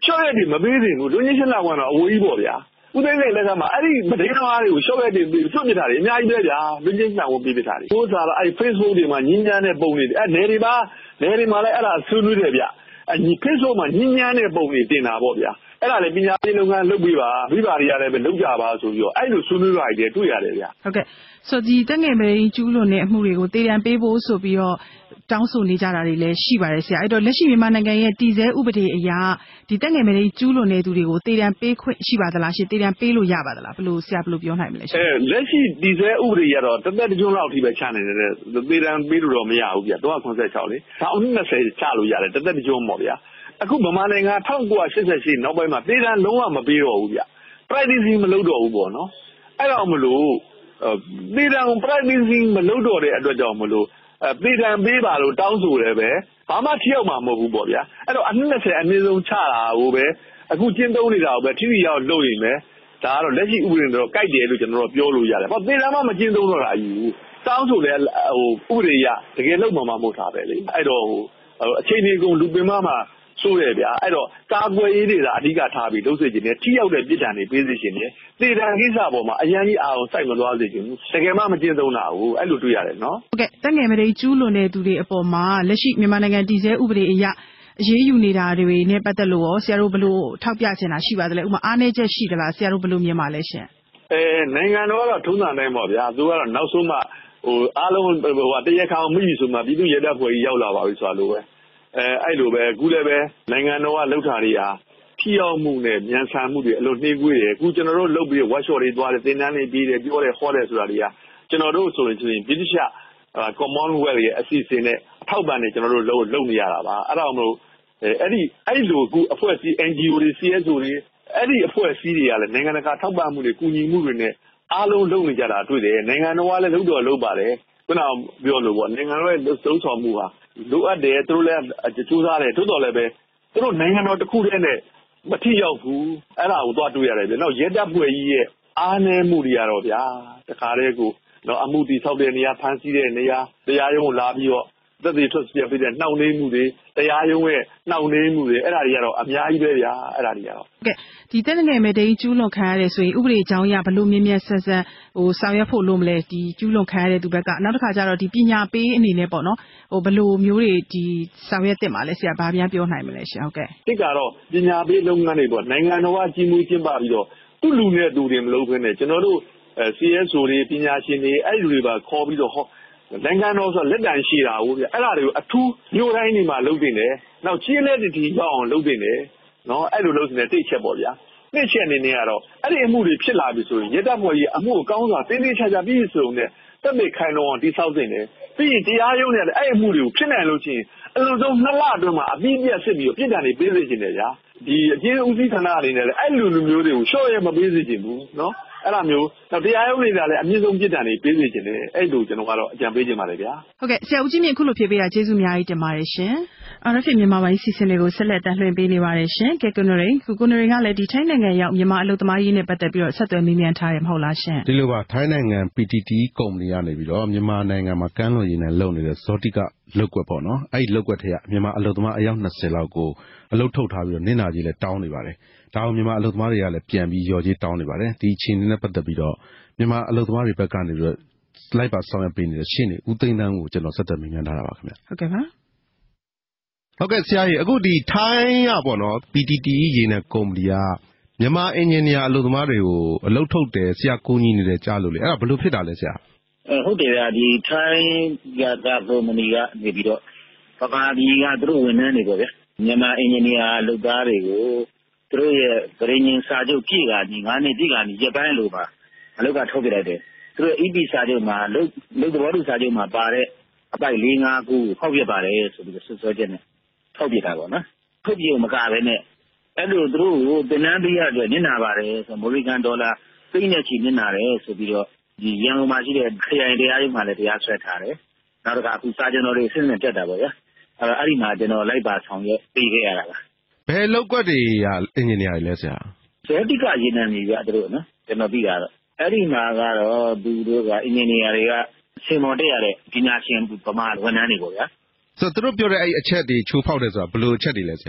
ရှော့ရက်တွေမပေးသေးဘူးလူကြီးရှင်းလာကတော့အဝေးကြီးပေါ့ဗျာဦးသိန်းလက်ကမှအဲ့ဒီမဒိန်းမားတွေကိုရှော့ရက်တွေပြီးစွန့်ပစ်တာတွေအများကြီးပဲဗျာလူကြီးရှင်းဝင်ပြီးပစ်တာတွေဟိုစားတော့အဲ့ Facebook တွေမှာညဉ့်ညမ်းတဲ့ပုံတွေအဲ့နေတွေမှာလည်းအဲ့ဒါဆွေးနွေးတယ်ဗျအညီ Facebook မှာညဉ့်ညမ်းတဲ့ပုံတွေတင်တာပေါ့ဗျာအဲ့ဒါလည်းပညာရေးလုပ်ငန်းလုပ်ပြီးပါမိဘတွေကလည်းပဲလုပ်ကြပါဆိုပြီးတော့အဲ့လိုဆွေးနွေးတာတွေတွေ့ရတယ်ဗျဟုတ်ကဲ့ဆိုဒီတက်ငယ်မင်းကျူးလွန်တဲ့အမှုတွေကိုတေးတံပေးဖို့ဆိုပြီးတော့တောင်းဆိုနေကြတာတွေလည်းရှိပါတယ်ဆရာအဲ့တော့လက်ရှိမြန်မာနိုင်ငံရဲ့တည်ဆဲဥပဒေအရဒီတက်ငယ်မင်းကျူးလွန်နေသူတွေကိုတေးတံပေးခွင့်ရှိပါသလားရှင်တေးတံပေးလို့ရပါသလားဘယ်လိုဆရာဘယ်လိုပြောနိုင်မလဲရှင်လက်ရှိတည်ဆဲဥပဒေရတော့တစ်သက်တစ်ကျွန်းလောက်အထိပဲချနေတယ်တေးတံပေးလို့တော့မရဘူးဗျ396လေဒါအနည်း20ချလို့ရတယ်တစ်သက်တစ်ကျွန်းပေါ့ဗျာအခုဗမာနိုင်ငံ1988နောက်ပိုင်းမှာတေးတံလုံးဝမပေးတော့ဘူးဗျ privacy မလုပ်တော့ဘူးပေါ့နော်အဲ့တော့မလို့တေးတံ privacy မလုပ်တော့တဲ့အတွက်ကြောင့်မလို့တေးတံပေးပါလို့တောင်းဆိုတယ်ပဲဘာမှထိရောက်မှာမဟုတ်ဘူးပေါ့ဗျာအဲ့တော့အနည်း20အနည်းဆုံးချတာကိုပဲအခုကျင်းသုံးနေတာကိုပဲထိထိရောက်လုပ်ရင်ပဲဒါကတော့လက်ရှိဥပဒေတော့ကိုက်တယ်လို့ကျွန်တော်တို့ပြောလို့ရတယ်ဘာတေးတံမှမကျင်းသုံးတော့တာအယူတောင်းဆိုတဲ့ဟိုဥပဒေရတကယ်လုံးမှာမဟုတ်တာပဲလေအဲ့တော့အချိန်ကြီးကုန်လူပင်မမှာဆိုရဗျာအဲ့တော့ကာကွယ်ရေးတွေသာအဓိကထားပြီးလုပ်စေချင်တယ်ထိရောက်တဲ့ပြည်ထန်တွေပေးစေချင်တယ်တေတံကိစ္စပေါ်မှာအရန်ကြီးအောင်စိုက်မသွားစေချင်ဘူးတကယ်မှမကျင်းသုံးတာဘူးအဲ့လိုတွေ့ရတယ်နော်ဟုတ်ကဲ့တက်ငယ်မတွေကျူးလွန်တဲ့သူတွေအပေါ်မှာလက်ရှိမြန်မာနိုင်ငံတည်ဆဲဥပဒေအရအရေးယူနေတာတွေနဲ့ပတ်သက်လို့ရောဆရာတို့ဘယ်လိုထောက်ပြချင်တာရှိပါသလဲဥပမာအားနည်းချက်ရှိသလားဆရာတို့ဘယ်လိုမြင်ပါလဲရှင်နိုင်ငံတော်ကတော့ထုံးစံတိုင်းပေါ့ဗျာသူကတော့နောက်ဆုံးမှအားလုံးတရားခံမိပြီဆိုမှပြည်သူ့ရဲတပ်ဖွဲ့ကြီးရောက်လာပါပြီဆိုတာလိုပဲအဲ့လိုပဲအခုလည်းပဲနိုင်ငံတော်ကလှုပ်ထားတွေဟာထိရောက်မှုနဲ့မြန်ဆန်မှုတွေအလိုနှေးကွေးတယ်အခုကျွန်တော်တို့လုပ်ပြီး workshop တွေသွားတယ်သင်တန်းတွေပြီးတယ်ပြောတယ်ဟောတယ်ဆိုတာတွေကကျွန်တော်တို့ဆိုရင်ဗြိတိရှ်Commonwealth ရဲ့အစီအစဉ်နဲ့အထောက်ပံ့နေကျွန်တော်တို့လုပ်နေရတာပါအဲ့ဒါမှမဟုတ်အဲ့လိုအခုအဖွဲ့အစည်း NGO တွေ CSO တွေအဲ့ဒီအဖွဲ့အစည်းတွေကလည်းနိုင်ငံတကာထောက်ပံ့မှုတွေကူညီမှုတွေနဲ့အားလုံးလုပ်နေကြတာတွေ့တယ်နိုင်ငံတော်ကလည်းလုပ်ပါတယ်ခုနကပြောလို့ပေါ့နိုင်ငံတော်ရဲ့သုံးဆောင်မှုဟာလိုအပ်တယ်သူတို့လည်းကြိုးစားတယ်သို့တော်လည်းပဲသူတို့နိုင်ငံတော်တစ်ခုတည်းနဲ့မထိရောက်ဘူးအဲ့ဒါကိုသွားတွေ့ရတယ်ဗျနောက်ရဲတပ်ဖွဲ့ကြီးရဲ့အားနည်းမှုတွေကတော့ဗျာတခါတည်းကိုနော်အမှုတည်ဆောက်တဲ့နေရာဖမ်းဆီးတဲ့နေရာတရားရုံးလာပြီးတော့သက်သေထွက်ပြပြီးတဲ့နှောင့်နှေးမှုတွေတရားရုံးရဲ့နှောင့်နှေးမှုတွေအဲ့ဒါတွေကတော့အများကြီးပဲဗျာအဲ့ဒါတွေကတော့ကဲဒီတက်ငယ်မတိန်ကျူးလွန်ခံရတယ်ဆိုရင်ဥပဒေအကြောင်းအရဘလို့မြင့်မြတ်ဆက်ဆက်ဆောင်ရွက်ဖို့လို့မလဲဒီကျူးလွန်ခံရတဲ့သူဘက်ကနောက်တစ်ခါကျတော့ဒီပညာပေးအနေနဲ့ပေါ့နော်ဘလို့မျိုးတွေဒီဆောင်ရွက်တင်ပါလဲဆရာဘာများပြောနိုင်မလဲရှင်ဟုတ်ကဲ့ဒီကတော့ပညာပေးလုပ်ငန်းတွေပေါ့နိုင်ငံတော်ကကြီးမှုကျင်းပပြီးတော့သူ့လူနဲ့သူတွေမလုပ်ဘဲနဲ့ကျွန်တော်တို့CSO တွေပညာရှင်တွေအဲ့လူတွေပါခေါ်ပြီးတော့နိုင်ငံတော်ဆိုလက်တန်ရှိတာဟုတ်ဗျအဲ့ဒါတွေကိုအထူးမျိုးတိုင်းနေမှာလုပ်တင်တယ်နောက်ချင်းလက်တီရောက်အောင်လုပ်တင်တယ်နော်အဲ့လိုလုပ်တင်တယ်တိတ်ချက်ပေါ့ဗျာနှစ်ချက်အနေနဲ့ကတော့အဲ့ဒီအမှုတွေဖြစ်လာပြီဆိုရင်ရဲတပ်ဖွဲ့ကြီးအမှုကိုကောင်းစွာတင်းတင်းချာချာပြီးဆိုုံနဲ့တက်မိခိုင်တော့တိဆောက်တင်တယ်ပြီးရင်တရားရုံးနဲ့အဲ့အမှုတွေကိုဖြစ်နိုင်လို့ချင်းအလုံးစုံ2လအတွင်းမှာအပြည့်ပြည့်စစ်ပြီးပြည်ထန်တွေပေးစေချင်တယ်ဗျာဒီအကျဉ်းဦးစီးဌာနအနေနဲ့လည်းအဲ့လူမျိုးတွေကိုရှော့ရဲမပေးစေချင်ဘူးနော်အဲ့လိုမျိုးတော့တရားရုံးတွေကလည်းအမြင့်ဆုံးပြည်ထန်တွေပေးစေချင်တယ်အဲ့လိုကျွန်တော်ကတော့အကြံပေးချင်ပါတယ်ဗျာဟုတ်ကဲ့ဆရာဦးကြီးမြင့်ခုလိုဖြေပေးတာကျေးဇူးအများကြီးတင်ပါတယ်ရှင် RFA မြန်မာပိုင်းစီစဉ်တွေကိုဆက်လက်တင်လွှင့်ပေးနေပါတယ်ရှင်ကဲကိုနရိန်ကလည်းဒီထိုင်းနိုင်ငံရောက်မြန်မာအလုပ်သမားရေးနဲ့ပတ်သက်ပြီးတော့ဆက်သွယ်မေးမြန်းထားရမဟုတ်လားရှင်ဒီလိုပါထိုင်းနိုင်ငံ PTT ကုမ္ပဏီကနေပြီးတော့မြန်မာနိုင်ငံမှာကမ်းလွန်ရင်းနဲ့လုပ်နေတဲ့ဇောတိကလုပ်ကွက်ပေါ့နော်အဲ့ဒီလုပ်ကွက်ထဲကမြန်မာအလုပ်သမားအယောက်20လောက်ကိုအလုပ်ထုတ်ထားပြီးတော့နင့်နာကြီးလည်းတောင်းနေပါတယ်ဒါအောင်မြန်မာအလုပ်သမားတွေကလည်းပြန်ပြီးရော်ကြီးတောင်းနေပါတယ်ဒီအခြေအနေနဲ့ပတ်သက်ပြီးတော့မြန်မာအလုပ်သမားတွေဘက်ကနေပြီးတော့လိုက်ပါဆောင်ရွက်ပေးနေတဲ့ရှင်းနေဦးသိန်းတန်းကိုကျွန်တော်ဆက်သွယ်မေးမြန်းထားတာပါခင်ဗျဟုတ်ကဲ့ပါဟုတ်ကဲ့ဆရာကြီးအခုဒီထိုင်းကပေါ့နော် PTT ရေနဲ့ကုမ္ပဏီကမြန်မာအင်ဂျင်နီယာအလုပ်သမားတွေကိုအလုပ်ထုတ်တယ်ဆရာကိုကြီးနေတယ်ကြားလို့လေအဲ့ဒါဘယ်လိုဖြစ်တာလဲဆရာဟုတ်တယ်ဗျာဒီထိုင်းကကုမ္ပဏီကနေပြီးတော့ပကတိကသူတို့ဝန်ထမ်းတွေပေါ့ဗျာမြန်မာအင်ဂျင်နီယာလုပ်သားတွေကိုသူတို့ရဲ့ပြည်ငင်းစာချုပ်ပြည့်ကဒီ9နှစ်ပြည့်ကဒီရက်ပိုင်းလိုပါအလုပ်ကထုတ်ပြလိုက်တယ်သူတို့ EP စာချုပ်မှာလုပ်သဘောတူစာချုပ်မှာပါတဲ့အပိုက်4-5ခုဖောက်ပြပါတယ်ဆိုပြီးဆွဆွဲချက်နဲ့ဖောက်ပြတာပေါ့နော်ထုတ်ပြမကပဲနဲ့အဲ့လိုသူတို့ကိုတင်နန်းပေးရအတွက်ညနာပါတယ်ဆိုအမေရိကန်ဒေါ်လာသိန်းနဲ့ချီညနာတယ်ဆိုပြီးတော့ဒီရန်ကုန်မှာရှိတဲ့ခရိုင်တရားရုံးမှာလည်းတရားစွဲထားတယ်နောက်တစ်ခါအခုစာကျွန်တော်တွေအစစ်အစစ်တက်တာပေါ့ဗျာအဲ့ဒီမှာကျွန်တော်လိုက်ပါဆောင်ရွက်ပေးခဲ့ရတာပါဘယ်လောက်ကွက်တွေကအင်ဂျင်နီယာတွေလဲဆရာဇေတိကရေနံမြေပြသူတို့နော်ကျွန်တော်ပြီးတာတော့အဲ့ဒီမှာကတော့သူတို့ကအင်ဂျင်နီယာတွေကစင်မော်တက်ရတဲ့ပညာရှင်ဗမာဝန်ထမ်းတွေပေါ့ဗျာဆိုတော့သူတို့ပြောတဲ့အဲ့အချက်တွေချိုးဖောက်တယ်ဆိုတာဘယ်လိုအချက်တွေလဲဆရာ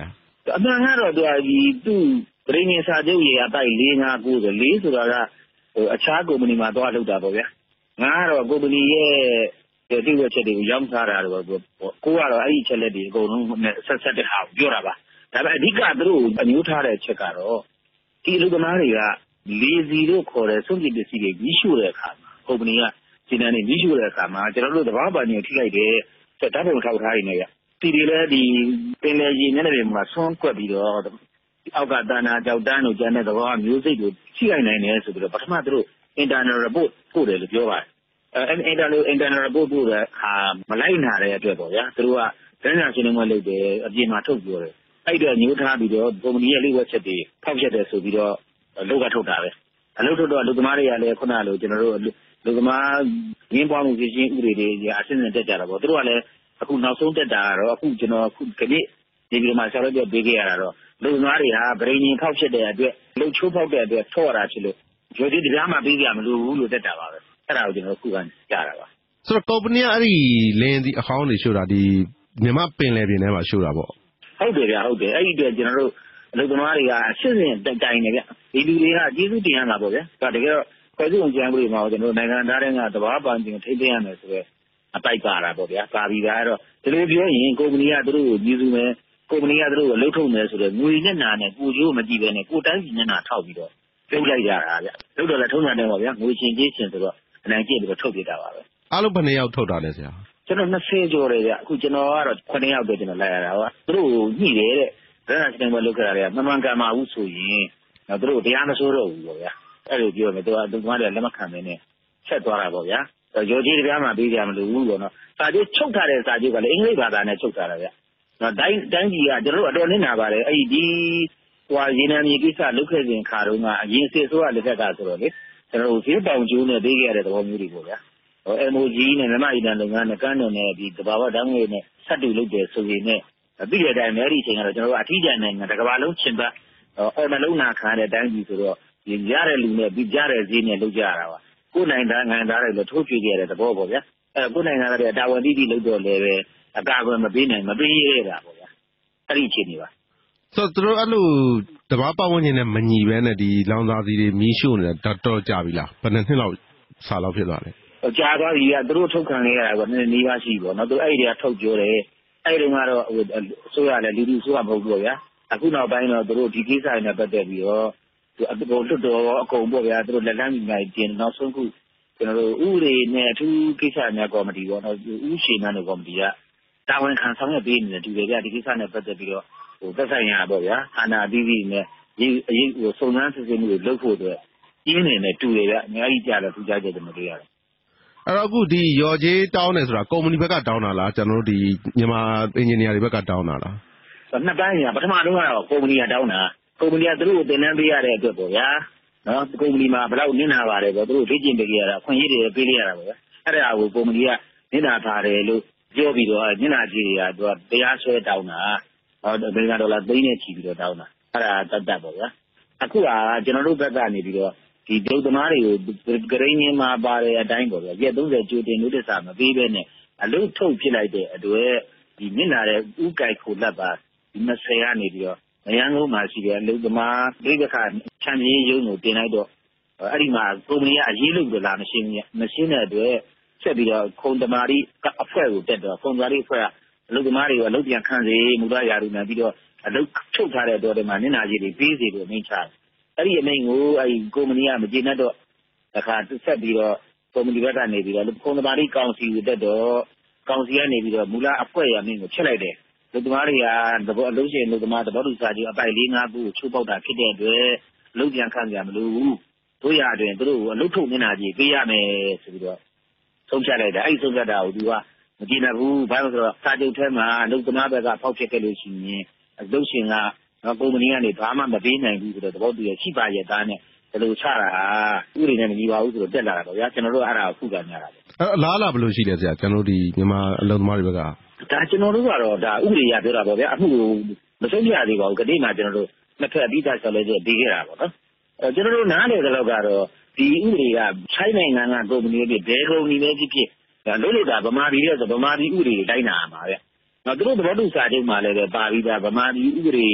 အမှန်ကတော့ဒီသူ့ပြည်ငယ်စာချုပ်ရေးအပိုက်4 5 9 4ဆိုတာကအခြားကုမ္ပဏီမှာသွားလုပ်တာပေါ့ဗျာငါကတော့ကုမ္ပဏီရဲ့တိကျချက်တွေကိုရောင်းစားတာတော့ကိုကတော့အဲ့ဒီချက်လက်တွေအကုန်လုံးနဲ့ဆက်တဲ့ဟာကိုပြောတာပါဒါပေမဲ့အဓိကသူတို့အမျိုးထားတဲ့ချက်ကတော့ဒီလူသမားတွေကလေစီတို့ခေါ်တဲ့စွန့်ပစ်ပစ္စည်းတွေကြီးရှို့တဲ့အခါမှာကုမ္ပဏီကစီနန်နေကြီးရှို့တဲ့အခါမှာကျွန်တော်တို့သဘာဝပတ်နေထိလိုက်တယ်ဓာတ်ပုံထောက်ထားနေရဒီတွေလည်းဒီပင်လယ်ရေမျက်နှာပြင်မှာဆွန့်ကွက်ပြီးတော့အောက်ကတဏ္ဍာကြောက်တန်းတို့ကျန်တဲ့သဘောမျိုးစိတ်တွေထိလိုက်နိုင်တယ်ဆိုပြီးတော့ပထမသူတို့ internal report ပို့တယ်လို့ပြောပါတယ်internal report ပို့တဲ့ဟာမလိုက်နာတဲ့အတွက်ပေါ့ဗျာသူတို့ကတိုင်းနာရှင်းလင်းပွဲလုပ်တယ်အပြင်မှာထုတ်ပြောတယ်အဲ့တော့ညှိုးထားပြီးတော့ကုမ္ပဏီရဲ့လိဝက်ချက်တွေဖောက်ချက်တယ်ဆိုပြီးတော့လောက်ကထုတ်တာပဲအလုပ်ထုတ်တော့လူသမားတွေကလည်းခုနလိုကျွန်တော်တို့လူသမားရင်းပွားမှုဖြစ်ချင်းဥပဒေတွေအဆင့်ဆင့်တက်ကြတာပေါ့သူတို့ကလည်းအခုနောက်ဆုံးတက်တာကတော့အခုကျွန်တော်ခုကနေ့ဒီလိုမှဆက်လက်ပေးခဲ့ရတာတော့လူသမားတွေဟာဗရိန်ရင်ဖောက်ဖြစ်တဲ့အတွက်လှုပ်ချိုးဖောက်တဲ့အတွက်ထောက်ရတာဖြစ်လို့ရိုဒီတရားမှပေးကြမလို့ဘူးလို့တက်တာပါပဲအဲ့ဒါကိုကျွန်တော်ခုခံကြတာပါဆိုတော့ကုမ္ပဏီကအဲ့ဒီလင်းဒီအဟောင်းတွေရှို့တာဒီမြန်မာပင်လယ်ပြင်ထဲမှာရှို့တာပေါ့ဟုတ်တယ်ဗျာဟုတ်တယ်အဲ့ဒီအတွက်ကျွန်တော်တို့အလုပ်သမားတွေကအရှင်းရှင်းတိုင်နေဗျဒီလူတွေကကျေးဇူးတင်ရမှာပေါ့ဗျာဒါတကယ်တော့ဖွဲ့စည်းပုံကြံမှုတွေမှာကျွန်တော်တို့နိုင်ငံသားတွေကသဘာဝပတ်ခြင်းထိန်းသိမ်းရမယ်ဆိုတော့အပိုက်ပါတာပေါ့ဗျာပါပြီးသားအဲ့တော့ဒီလိုပြောရင်ကုမ္ပဏီကသူတို့ကိုကျေးဇူးမယ်ကုမ္ပဏီကသူတို့ကိုလှုပ်ထုတ်မယ်ဆိုတော့ငွေနဲ့နာနဲ့ကိုကျိုးမကြည့်ပဲနဲ့ကိုတိုင်းပြည်နဲ့နာထောက်ပြီးတော့ပြုတ်လိုက်ကြတာဗျလှုပ်တော့လည်းထုံးတယ်ပေါ့ဗျာငွေချင်းကြေးချင်းဆိုတော့အနိုင်ကျင့်ပြီးတော့ထုတ်ပြတာပါပဲအားလုံးဘယ်နှစ်ယောက်ထုတ်တာလဲဆရာကျွန်တော်20ကျော်တယ်ဗျအခုကျွန်တော်ကတော့9ယောက်ပဲကျွန်တော်လိုက်ရတာဟုတ်သူတို့ညှိတယ်တဲ့ဒါကကျွန်တော်လုပ်ခဲ့ရတယ်မမှန်ကန်ပါဘူးဆိုရင်သူတို့တရားမဆိုးတော့ဘူးပေါ့ဗျာအဲ့လိုပြောမယ်သူကသူကလည်းလက်မခံမင်းနဲ့ဆက်သွားတာပေါ့ဗျာရောကြီးတရားမှပေးကြမလို့ဘူးပေါ့နော်စာချုပ်ချုပ်ထားတဲ့စာချုပ်ကလည်းအင်္ဂလိပ်ဘာသာနဲ့ချုပ်ထားတာဗျနော်တိုင်းပြည်ကကျွန်တော်တို့အတော်နစ်နာပါတယ်အဲ့ဒီရေနံမြေကိစ္စလုပ်ခဲ့စဉ်ခါတုန်းကအရင်စစ်ဆိုးကလက်ထက်ကဆိုတော့လေကျွန်တော်တို့ဈေးပေါင်ကျိုးနဲ့ပေးခဲ့ရတဲ့သဘောမျိုးတွေပေါ့ဗျာMOG နဲ့မြန်မာပြည်နယ်လုပ်ငန်းနဲ့ကမ်းတော်နဲ့ဒီတဘာဝတန်းငွေနဲ့ဆက်တူလုပ်တယ်ဆိုရင်လည်းပြီးတဲ့အတိုင်းအဲ့ဒီအချိန်ကတော့ကျွန်တော်တို့အထီးကျန်နိုင်ငံတစ်ကမ္ဘာလုံးချင်းပတ်နှလုံးနာခံတဲ့အတိုင်းကြီးဆိုတော့ဒီရတဲ့လူနဲ့ပြီးကြတဲ့ဈေးနဲ့လုပ်ကြရတာပါကိုယ်နိုင်ငံသားတွေလည်းထိုးပြခဲ့တဲ့သဘောပေါ့ဗျာကိုယ်နိုင်ငံသားတွေတာဝန်တည်တည်လုပ်တော့လည်းပဲအကာအကွယ်မပေးနိုင်မပေးရတာပေါ့ဗျာအဲ့ဒီအချိန်တွေပါဆိုတော့သူတို့အဲ့လိုတဘာပတ်ဝန်းကျင်နဲ့မညီပဲနဲ့ဒီလောင်စာစီတွေမီးရှို့နေတာတော်ကြပြီလားဘယ်နှစ်နှစ်လောက်စာလောက်ဖြစ်သွားလဲကြာသွားပြီကသူတို့ထုတ်ခံခဲ့ရတာကနည်းနည်းပါရှိပေါ့နော်သူအဲ့ဒီကထုတ်ပြောတယ်အဲ့ဒီကတော့ဆိုရလဲလူလူဆိုရမဟုတ်ဘူးဗျာအခုနောက်ပိုင်းတော့သူတို့ဒီကိစ္စတွေနဲ့ပတ်သက်ပြီးတော့သူအပေါ်လွတ်တော်အကုန်ပေါ့ဗျာသူတို့လက်လန်းကြီးတင်နောက်ဆုံးခုကျွန်တော်တို့ဥပဒေနဲ့အထူးကိစ္စများကော်မတီပေါ့နော်ဥရှိနန်းတို့ကော်မတီကတာဝန်ခံဆောင်ရွက်ပေးနေတယ်ဒီလေဗျာဒီကိစ္စနဲ့ပတ်သက်ပြီးတော့သက်ဆိုင်ရာပေါ့ဗျာဌာနအသီးသီးနဲ့အရေးစုံစမ်းစစ်ဆေးမှုတွေလုပ်ဖို့အတွက်ရင်းနေနဲ့တူတယ်ဗျာအများကြီးကြားတယ်ထူးခြားချက်တွေမတွေ့ရတယ်အဲ့တော့အခုဒီရော်ကြီးတောင်းတယ်ဆိုတာကုမ္ပဏီဘက်ကတောင်းတာလားကျွန်တော်တို့ဒီမြန်မာအင်ဂျင်နီယာတွေဘက်ကတောင်းတာလားနှစ်ပိုင်းညာပထမတော့ကတော့ကုမ္ပဏီကတောင်းတာကုမ္ပဏီကသူတို့ကိုတင်နန်းပေးရတဲ့အတွက်ပေါ့ဗျာနော်ကုမ္ပဏီမှာဘယ်လောက်နစ်နာပါတယ်ပေါ့သူတို့လေ့ကျင့်ပေးရတာခွင့်ရည်တွေပေးလိုက်ရတာပေါ့ဗျာအဲ့ဒါကိုကုမ္ပဏီကနစ်နာထားတယ်လို့ပြောပြီးတော့နစ်နာကြီးတွေကသူကတရားစွဲတောင်းတာအမေရိကန်ဒေါ်လာသိန်းနဲ့ချီပြီးတော့တောင်းတာအဲ့ဒါတတ်ပေါ့ဗျာအခုကကျွန်တော်တို့ဘက်ကနေပြီးတော့ဒီဒုသမားတွေကိုဂရိန်းင်းမှာပါတဲ့အတိုင်းပေါ့ဗျာရက်30ကြိုတင်လို့တစ္ဆာမပေးဘဲနဲ့အလုပ်ထုတ်ဖြစ်လိုက်တဲ့အတွက်ဒီနစ်နာတဲ့ဥကြိုက်ခိုလက်ပါဒီ20ကနေပြီးတော့မယန်းကုန်းမှာရှိတဲ့အလုပ်သမားဒိဋ္ဌခချမ်းမြေရုံးကိုတင်လိုက်တော့အဲ့ဒီမှာကုမ္ပဏီကအရေးလုပ်လို့လားမရှင်းတဲ့အတွက်ဆက်ပြီးတော့ခုံတမာရီအဖွဲ့ကိုတက်တော့ခုံတမာရီအဖွဲ့ကအလုပ်သမားတွေကအလုပ်ပြန်ခံစေမူသားရာထူးနဲ့ပြီးတော့အလုပ်ထုတ်ထားတဲ့အတွက်ဒီမှာနစ်နာကြီးတွေပေးစီလို့အမိန့်ချတယ်အဲ့ဒီအမိန့်ကိုအဲ့ဒီကုမ္ပဏီကမကျေနပ်တော့အခါဆက်ပြီးတော့ကုမ္ပဏီဘက်ကနေပြီးတော့ခုံတမာရီကောင်စီကိုတက်တော့ကောင်စီကနေပြီးတော့မူလအဖွဲ့ရအမိန့်ကိုဖျက်လိုက်တယ်လူသမားတွေကအလုပ်ရှင်လူသမားသဘောတူစာချုပ်အပိုက်4 5ခုကိုချိုးပေါက်တာဖြစ်တဲ့အတွက်လုပ်ပြန်ခံကြမလို့ဘူးတို့ရအတွင်တို့ကိုအလုပ်ထုတ်နေတာကြီးပေးရမယ်ဆိုပြီးတော့ဆုံးဖြတ်လိုက်တာအဲ့ဒီဆုံးဖြတ်တာကိုသူကမကျေနပ်ဘူးဘာလို့ဆိုတော့စာချုပ်ထဲမှာလူသမားဘက်ကဖောက်ဖြစ်ခဲ့လို့ရှိရင်အလုပ်ရှင်ကကုမ္ပဏီကနေဘာမှမပေးနိုင်ဘူးဆိုတော့သဘောတူရရှိပါရဲ့သားနဲ့ဘယ်လိုချတာဟာဥပဒေနဲ့မညီပါဘူးဆိုတော့တက်လာတာပေါ့ဗျာကျွန်တော်တို့အဲ့ဒါကိုခုခံကြတာပေါ့အလားလားဘယ်လိုရှိလဲဆရာကျွန်တော်တို့ဒီမြန်မာအလုပ်သမားတွေဘက်ကဒါကျွန်တော်တို့ကတော့ဒါဥပဒေရပြောတာပေါ့ဗျာအခုမဆုံးဖြတ်သေးပါဘူးကတိမှကျွန်တော်တို့နှစ်ဖက်အပြီးသားဆက်လဲချက်ပြီးခဲ့တာပေါ့နော်ကျွန်တော်တို့နားလေတဲ့လောက်ကတော့ဒီဥပဒေကချိုင်းနိုင်ငံကကုမ္ပဏီတွေဘယ်ကုမ္ပဏီပဲဖြစ်ဖြစ်လို့လို့တာဗမာပြည်ရဲ့ဆိုဗမာပြည်ဥပဒေတိုင်းနာမှာဗျာနော်သူတို့သဘောတူစာချုပ်မှာလည်းပဲပါပြီးသားဗမာပြည်ဥပဒေ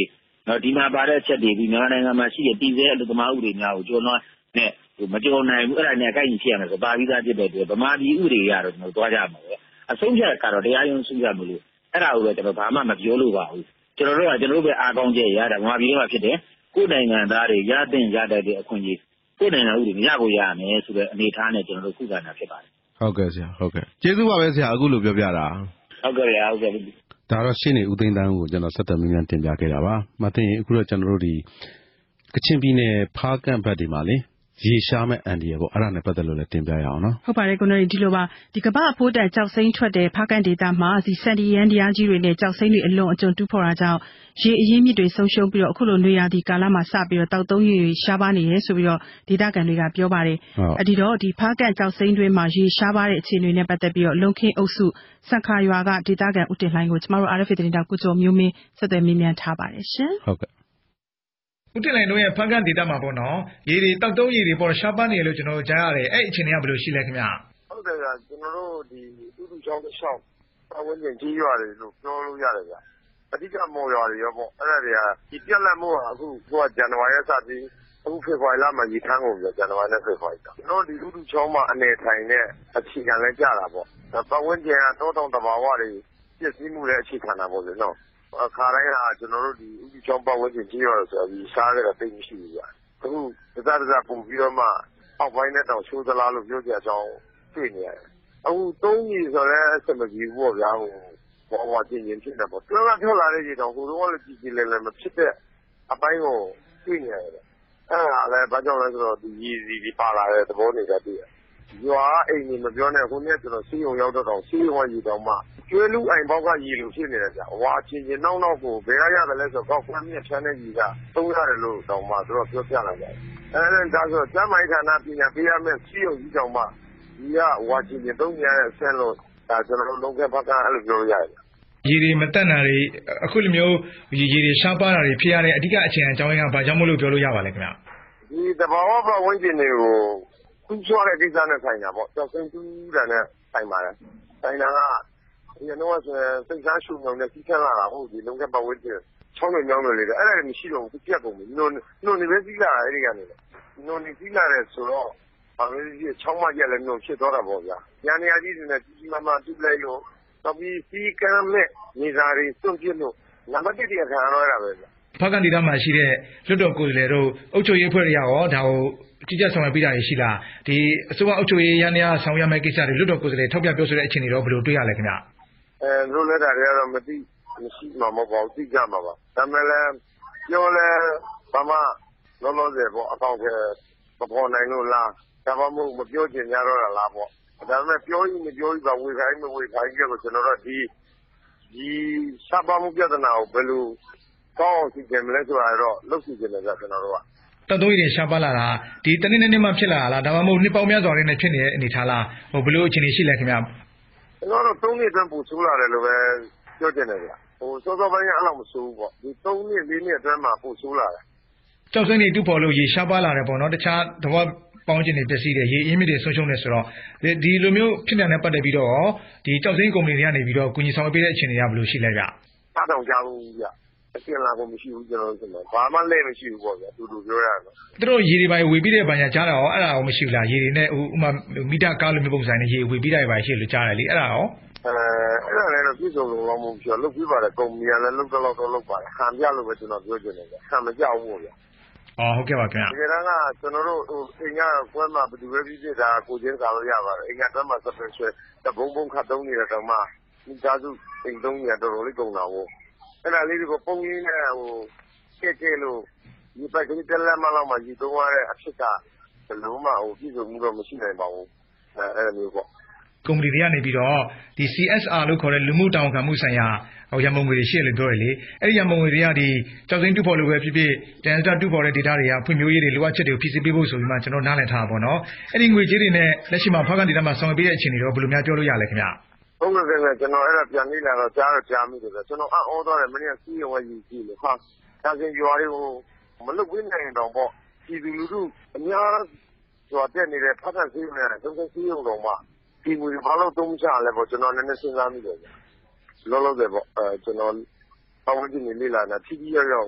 ဒီမှာပါတဲ့ချက်တွေဒီမြန်မာနိုင်ငံမှာရှိတဲ့တည်ဆဲအလုပ်သမားဥပဒေများကိုကျော်လွှားနဲ့မကျော်နိုင်ဘူးအဲ့ဒါနဲ့အကိုက်ကြီးဖြစ်ရမယ်ဆိုပါပြီးသားဖြစ်တဲ့အတွက်ဗမာပြည်ဥပဒေရတော့ကျွန်တော်သွားကြမှာပဲအဆုံးဖြတ်ကတော့တရားရုံးဆုံးဖြတ်မလို့အဲ့ဒါကိုပဲကျွန်တော်ဘာမှမပြောလို့ပါဘူးကျွန်တော်တို့ပဲအားကောင်းချက်ရတာဗမာပြည်မှာဖြစ်တယ်ကိုယ်နိုင်ငံသားတွေရတဲ့ရတတ်တဲ့အခွင့်အရေးကိုယ်နိုင်ငံဥပဒေရကိုရမယ်ဆိုတဲ့အနေအထားနဲ့ကျွန်တော်တို့ခုခံတာဖြစ်ပါတယ်ဟုတ်ကဲ့ဆရာဟုတ်ကဲ့ကျေးဇူးပါပဲဆရာအခုလိုပြောပြတာဟုတ်ကဲ့ဗျာဟုတ်ကဲ့ဒါတော့ရှင်းနေဦးသိန်းတန်းကိုကျွန်တော်ဆက်သွယ်မြင်းတင်ပြခဲ့တာပါမသိရင်အခုတော့ကျွန်တော်တို့ဒီကချင်ပြည်နယ်ဖားကန့်ဘက်ဒီမှာလေရေရှားမဲ့အန်ဒီရပေါ့အဲ့ဒါနဲ့ပတ်သက်လို့လည်းတင်ပြရအောင်နော်ဟုတ်ပါတယ်ကိုနော်ဒီလိုပါဒီကမ္ဘာအဖို့တန်ကြောက်စိမ့်ထွက်တဲ့ဖားကန့်ဒေသမှာဒီစန်ဒီယန်တရားကြီးတွေနဲ့ကြောက်စိမ့်တွေအလွန်အကျွံတူးဖော်တာကြောင့်ရေအရင်းမြစ်တွေဆုံးရှုံးပြီးတော့အခုလိုနွေရာသီကာလမှာစပြီးတော့တောက်သုံးရေရှားပါနေရဲဆိုပြီးတော့ဒေသခံတွေကပြောပါတယ်အဒီတော့ဒီဖားကန့်ကြောက်စိမ့်တွေမှာရေရှားပါတဲ့အခြေအနေနဲ့ပတ်သက်ပြီးတော့လုံခင်းအုပ်စုစံခါရွာကဒေသခံဦးတင်လှိုင်းကိုကျမတို့ RFA သတင်းတောက်ကိုကျော်မျိုးမင်းဆက်သွယ်မေးမြန်းထားပါတယ်ရှင်ဟုတ်ကဲ့ဦးတင်လှိုင်းတို့ရဲ့ဖားကန့်ဒေသမှာပေါ့နော်ရေတွေတောက်သုံးရေတွေပေါ့ရှားပါနေရလို့ကျွန်တော်ကြားရတယ်အဲ့အခြေအနေကဘယ်လိုရှိလဲခင်ဗျဟုတ်တယ်ဗျာကျွန်တော်တို့ဒီဥတုချောင်းတစ်ချောင်းပတ်ဝန်းကျင်ကြီးရွာတွေလို့ပြောလို့ရတယ်ဗျာအဓိကမော်ရွာတွေရောပေါ့အဲ့ဒါတွေကဒီပြက်လက်မှုကအခုဇန်နဝါရီရက်စပြီးအခုဖေဖော်ဝါရီလမှာရေထမ်းကုန်ပြီဇန်နဝါရီနဲ့ဖေဖော်ဝါရီကျွန်တော်ဒီဥတုချောင်းမှာအနေထိုင်တဲ့အခြေခံလဲကြတာပေါ့ပတ်ဝန်းကျင်ကတောတောင်တဘာဝတွေပြည့်စည်မှုလည်းအခြေခံတာပေါ့လေနော်အခါတိုင်းကကျွန်တော်တို့ဒီဥတုချောင်းပတ်ဝန်းကျင်ကြီးရွာလို့ဆိုပြီးစားရတာသိမရှိဘူးဗျာအခုတစားပုံပြီးတော့မှအောက်ပိုင်းနဲ့တောင်ချိုးသလားလို့ပြောကြအောင်တွေ့နေရတယ်အခုသုံးကြီးဆိုလဲအစမကြီးဘူးပေါ့ဗျာဘောချင်းချင်းဖြစ်နေပေါ့တွန်းကထွက်လာတဲ့ရေတော့ဟိုတော့လည်းကြည်လဲမဖြစ်တဲ့အပိုင်းကိုတွေ့နေရတယ်အဲ့ဒါလည်းဘာကြောင့်လဲဆိုတော့ဒီရေစီဒီပါလာတဲ့သဘောတွေကတွေ့ရရွာအိမ်ကြီးမပြောနဲ့ခုနေ့ကျွန်တော်စီးုံရောက်တော့စီးုံရေတောင်မှကျွေးလူအိမ်ပေါက်ကရေလိုဖြစ်နေတယ်ဗျဝါချင်းချင်းနောက်ကိုဘယ်ရရတယ်လဲဆိုတော့ကောက်ခွန်းမြက်ချမ်းတဲ့ကြီးကသုံးရတယ်လို့တောင်မှသူတို့ပြောပြလာကြတယ်အဲ့ဒါဆိုကျမ်းမိုက်ဌာနပညာပေးရမယ်စီးုံကြီးတောင်မှဒီကဝါချင်းချင်းသုံးရတဲ့အဆင့်လို့ဒါကျွန်တော်တို့လုံးကဘက်ကအဲ့လိုပြောရရတယ်ရေတွေမတက်တာတွေအခုလိုမျိုးရေတွေရှားပါတာတွေဖြစ်ရတဲ့အဓိကအချိန်အကြောင်းရင်းကဘာကြောင့်မလို့ပြောလို့ရပါလဲခင်ဗျဒီတဘာဝပတ်ဝန်းကျင်တွေကိုသူ့ဆိုတဲ့ကိစ္စနဲ့ဆိုင်တာပေါ့ကြောက်စင်းတူးတာနဲ့ဆိုင်ပါတယ်ဆိုင်တာကဒီတော့ဆိုရင်စိတ်စားရှုံုံနဲ့ကြီးခန့်လာတာဟုတ်ဒီလုံးကပတ်ဝန်းကျင်ချောင်းတွေညောင်းတွေလေအဲ့ဒါမရှိတော့ဘူးပြတ်ကုန်ပြီနုံနေပဲကြီးလာအဲ့ဒီကနေနုံနေကြီးလာတယ်ဆိုတော့ဘာလို့ဒီချောင်းမကျက်လည်းနုံဖြစ်သွားတာပေါ့ဗျာညာနေရာကြီးတွေနဲ့ကြီးမားမားတူးလိုက်လို့တော့ပြီးစီကမ်းမဲ့နေသားတွေစွန့်ပြစ်လို့နံပါတ်1တရားခံရတော့ရတာပဲဗျာဖားကန့်ဒေသမှာရှိတဲ့လွတ်တော်ကိုယ်စားလှယ်တို့အုပ်ချုပ်ရေးအဖွဲ့တွေရောဒါကိုကြီးကြပ်ဆောင်ရွက်ပေးတာရှိလားဒီအစိုးရအုပ်ချုပ်ရေးရန်ရဆောင်ရွက်မဲ့ကိစ္စတွေလွတ်တော်ကိုယ်စားလှယ်ထောက်ပြပြောဆိုတဲ့အခြေအနေတော့ဘယ်လိုတွေ့ရလဲခင်ဗျလို့လည်းတာတွေကတော့မရှိမှာမဟုတ်ပါဘူးသိကြမှာပါဒါပေမဲ့လည်းပြောလဲဘာမှလုံးလုံးစေပေါ့အကောင့်ထဲမပေါ်နိုင်လို့လားဒါမှမဟုတ်မပြောချင်ကြတော့လားပေါ့ဒါပေမဲ့ပြောရင်မပြောရင်ပါဝေခိုင်းမဝေခိုင်းကြကိုကျွန်တော်တို့ဒီစပါမှုပြဿနာကိုဘယ်လိုကောင်းအောင်သိကြမလဲဆိုတာတော့လုပ်စီကြတယ်ကြကျွန်တော်တို့ကတော်တော်ကြီးရှားပါလာတာဒီတနေ့နေ့မှဖြစ်လာလားဒါမှမဟုတ်နှစ်ပေါင်းများစွာနဲ့ဖြစ်နေတဲ့အနေထားလားဘယ်လိုအခြေအနေရှိလဲခင်ဗျကျွန်တော်တို့3နှစ်အတွင်းပို့ဆိုးလာတယ်လို့ပဲပြောချင်တယ်ဗျစောစောပိုင်းကအဲ့လောက်မဆိုးဘူးပေါ့ဒီ3နှစ်4နှစ်အတွင်းမှာပို့ဆိုးလာတယ်ကြောက်စိမ့်တွေတူပေါ်လို့ရေရှားပါလာတယ်ပေါ့နော်တခြားသဘောပေါင်းခြင်းတွေပျက်စီးတယ်ရေအင်းမြစ်တွေဆုံးရှုံးတယ်ဆိုတော့ဒီလိုမျိုးဖြစ်နေတာနဲ့ပတ်သက်ပြီးတော့ဒီကြောက်စိမ့်ကုမ္ပဏီတွေကနေပြီးတော့ကူညီဆောင်ပေးတဲ့အခြေအနေကဘယ်လိုရှိလဲဗျအားတောင်ကြဘူးဗျအကျဉ်းလာကုန်မရှိဘူးကျွန်တော်တို့ဘာမှလဲမရှိဘူးပေါ့ဗျာတူပြောရတော့သူတို့ရေတွေပိုင်းဝေပြီးတဲ့ဘာညာကြားတာရောအဲ့ဒါရောမရှိဘူးလားရေတွေနဲ့ဥမာမီတာကားလိုမျိုးပုံစံနဲ့ရေဝေပြီးတဲ့ဘာရှိလို့ကြားတယ်လေအဲ့ဒါရောအဲ့ဒါလည်းတော့ပြည်စုံလုံးလုံးမပြောလုပ်ပြီးပါတယ်ကုမ္ပဏီကလည်းလုပ်တော့လုပ်ပါတယ်ခံပြလို့ပဲကျွန်တော်ပြောချင်တယ်ဗျခံမကြောက်ဘူးဗျာဟုတ်ကဲ့ပါခင်ဗျာဒီကနေ့ကကျွန်တော်တို့အိမ်ကကွဲမှာဘယ်သူပဲဖြစ်ဖြစ်ဒါကိုချင်းစားလို့ရပါတယ်အိမ်ကတော့မှစပယ်ဆွဲတဘုံဘုံခတ်သုံးနေတဲ့တော့မှမိသားစုအိမ်သုံးနေတော်တော်လေးကုန်တာဟုတ်အဲ့ဒါလေးကိုပုံရင်းနဲ့ကဲလို့ဒီပိုက်ကလေးတက်လက်မလောက်မှယူသုံးရတဲ့အဖြစ်ကဘယ်လုံးမှပြည်စုံမှုတော့မရှိနိုင်ပါဘူးအဲ့လိုမျိုးပေါ့ကုမ္ပဏီတွေကနေပြီးတော့ဒီ CSR လို့ခေါ်တဲ့လူမှုတာဝန်ခံမှုဆိုင်ရာရန်ပုံငွေတွေရှိရလို့ပြောရလေအဲ့ဒီရန်ပုံငွေတွေကဒီကြောက်စိမ့်တူဖို့လိုပဲဖြစ်ဖြစ်တန်စတာတူဖို့တဲ့ data တွေကဖွံ့ဖြိုးရေးတွေလိုအပ်ချက်တွေကိုဖြည့်ဆည်းပေးဖို့ဆိုပြီးမှကျွန်တော်နားလည်ထားပါတော့အဲ့ဒီငွေကြေးတွေနဲ့လက်ရှိမှာဖားကန့်ဒေသမှာဆောင်ရွက်ပေးတဲ့အခြေအနေတော့ဘယ်လိုများပြောလို့ရလဲခင်ဗျဟုတ်ကဲ့ကျွန်တော်အဲ့ဒါပြန်နေလာတော့ကြားမိတယ်ကျွန်တော်အော်သွားတယ်မင်းကစီးရုံကြီးကြည့်လို့ဟာဒါဆိုရွာတွေကိုမလုပ်ဝင်းနိုင်တော့ပေါ့ပြည်သူလူထုအများစွာတက်နေတဲ့ဖတ်ဖတ်စီးရုံနဲ့သုံးသပ်စီးရုံတော့မှဒီငွေဘာလို့သုံးချလဲပေါ့ကျွန်တော်နည်းနည်းစဉ်းစားမိတယ်လောလောဆယ်ပေါ့ကျွန်တော်ပတ်ဝန်းကျင်နေလေ့လာတာထိထိရောက်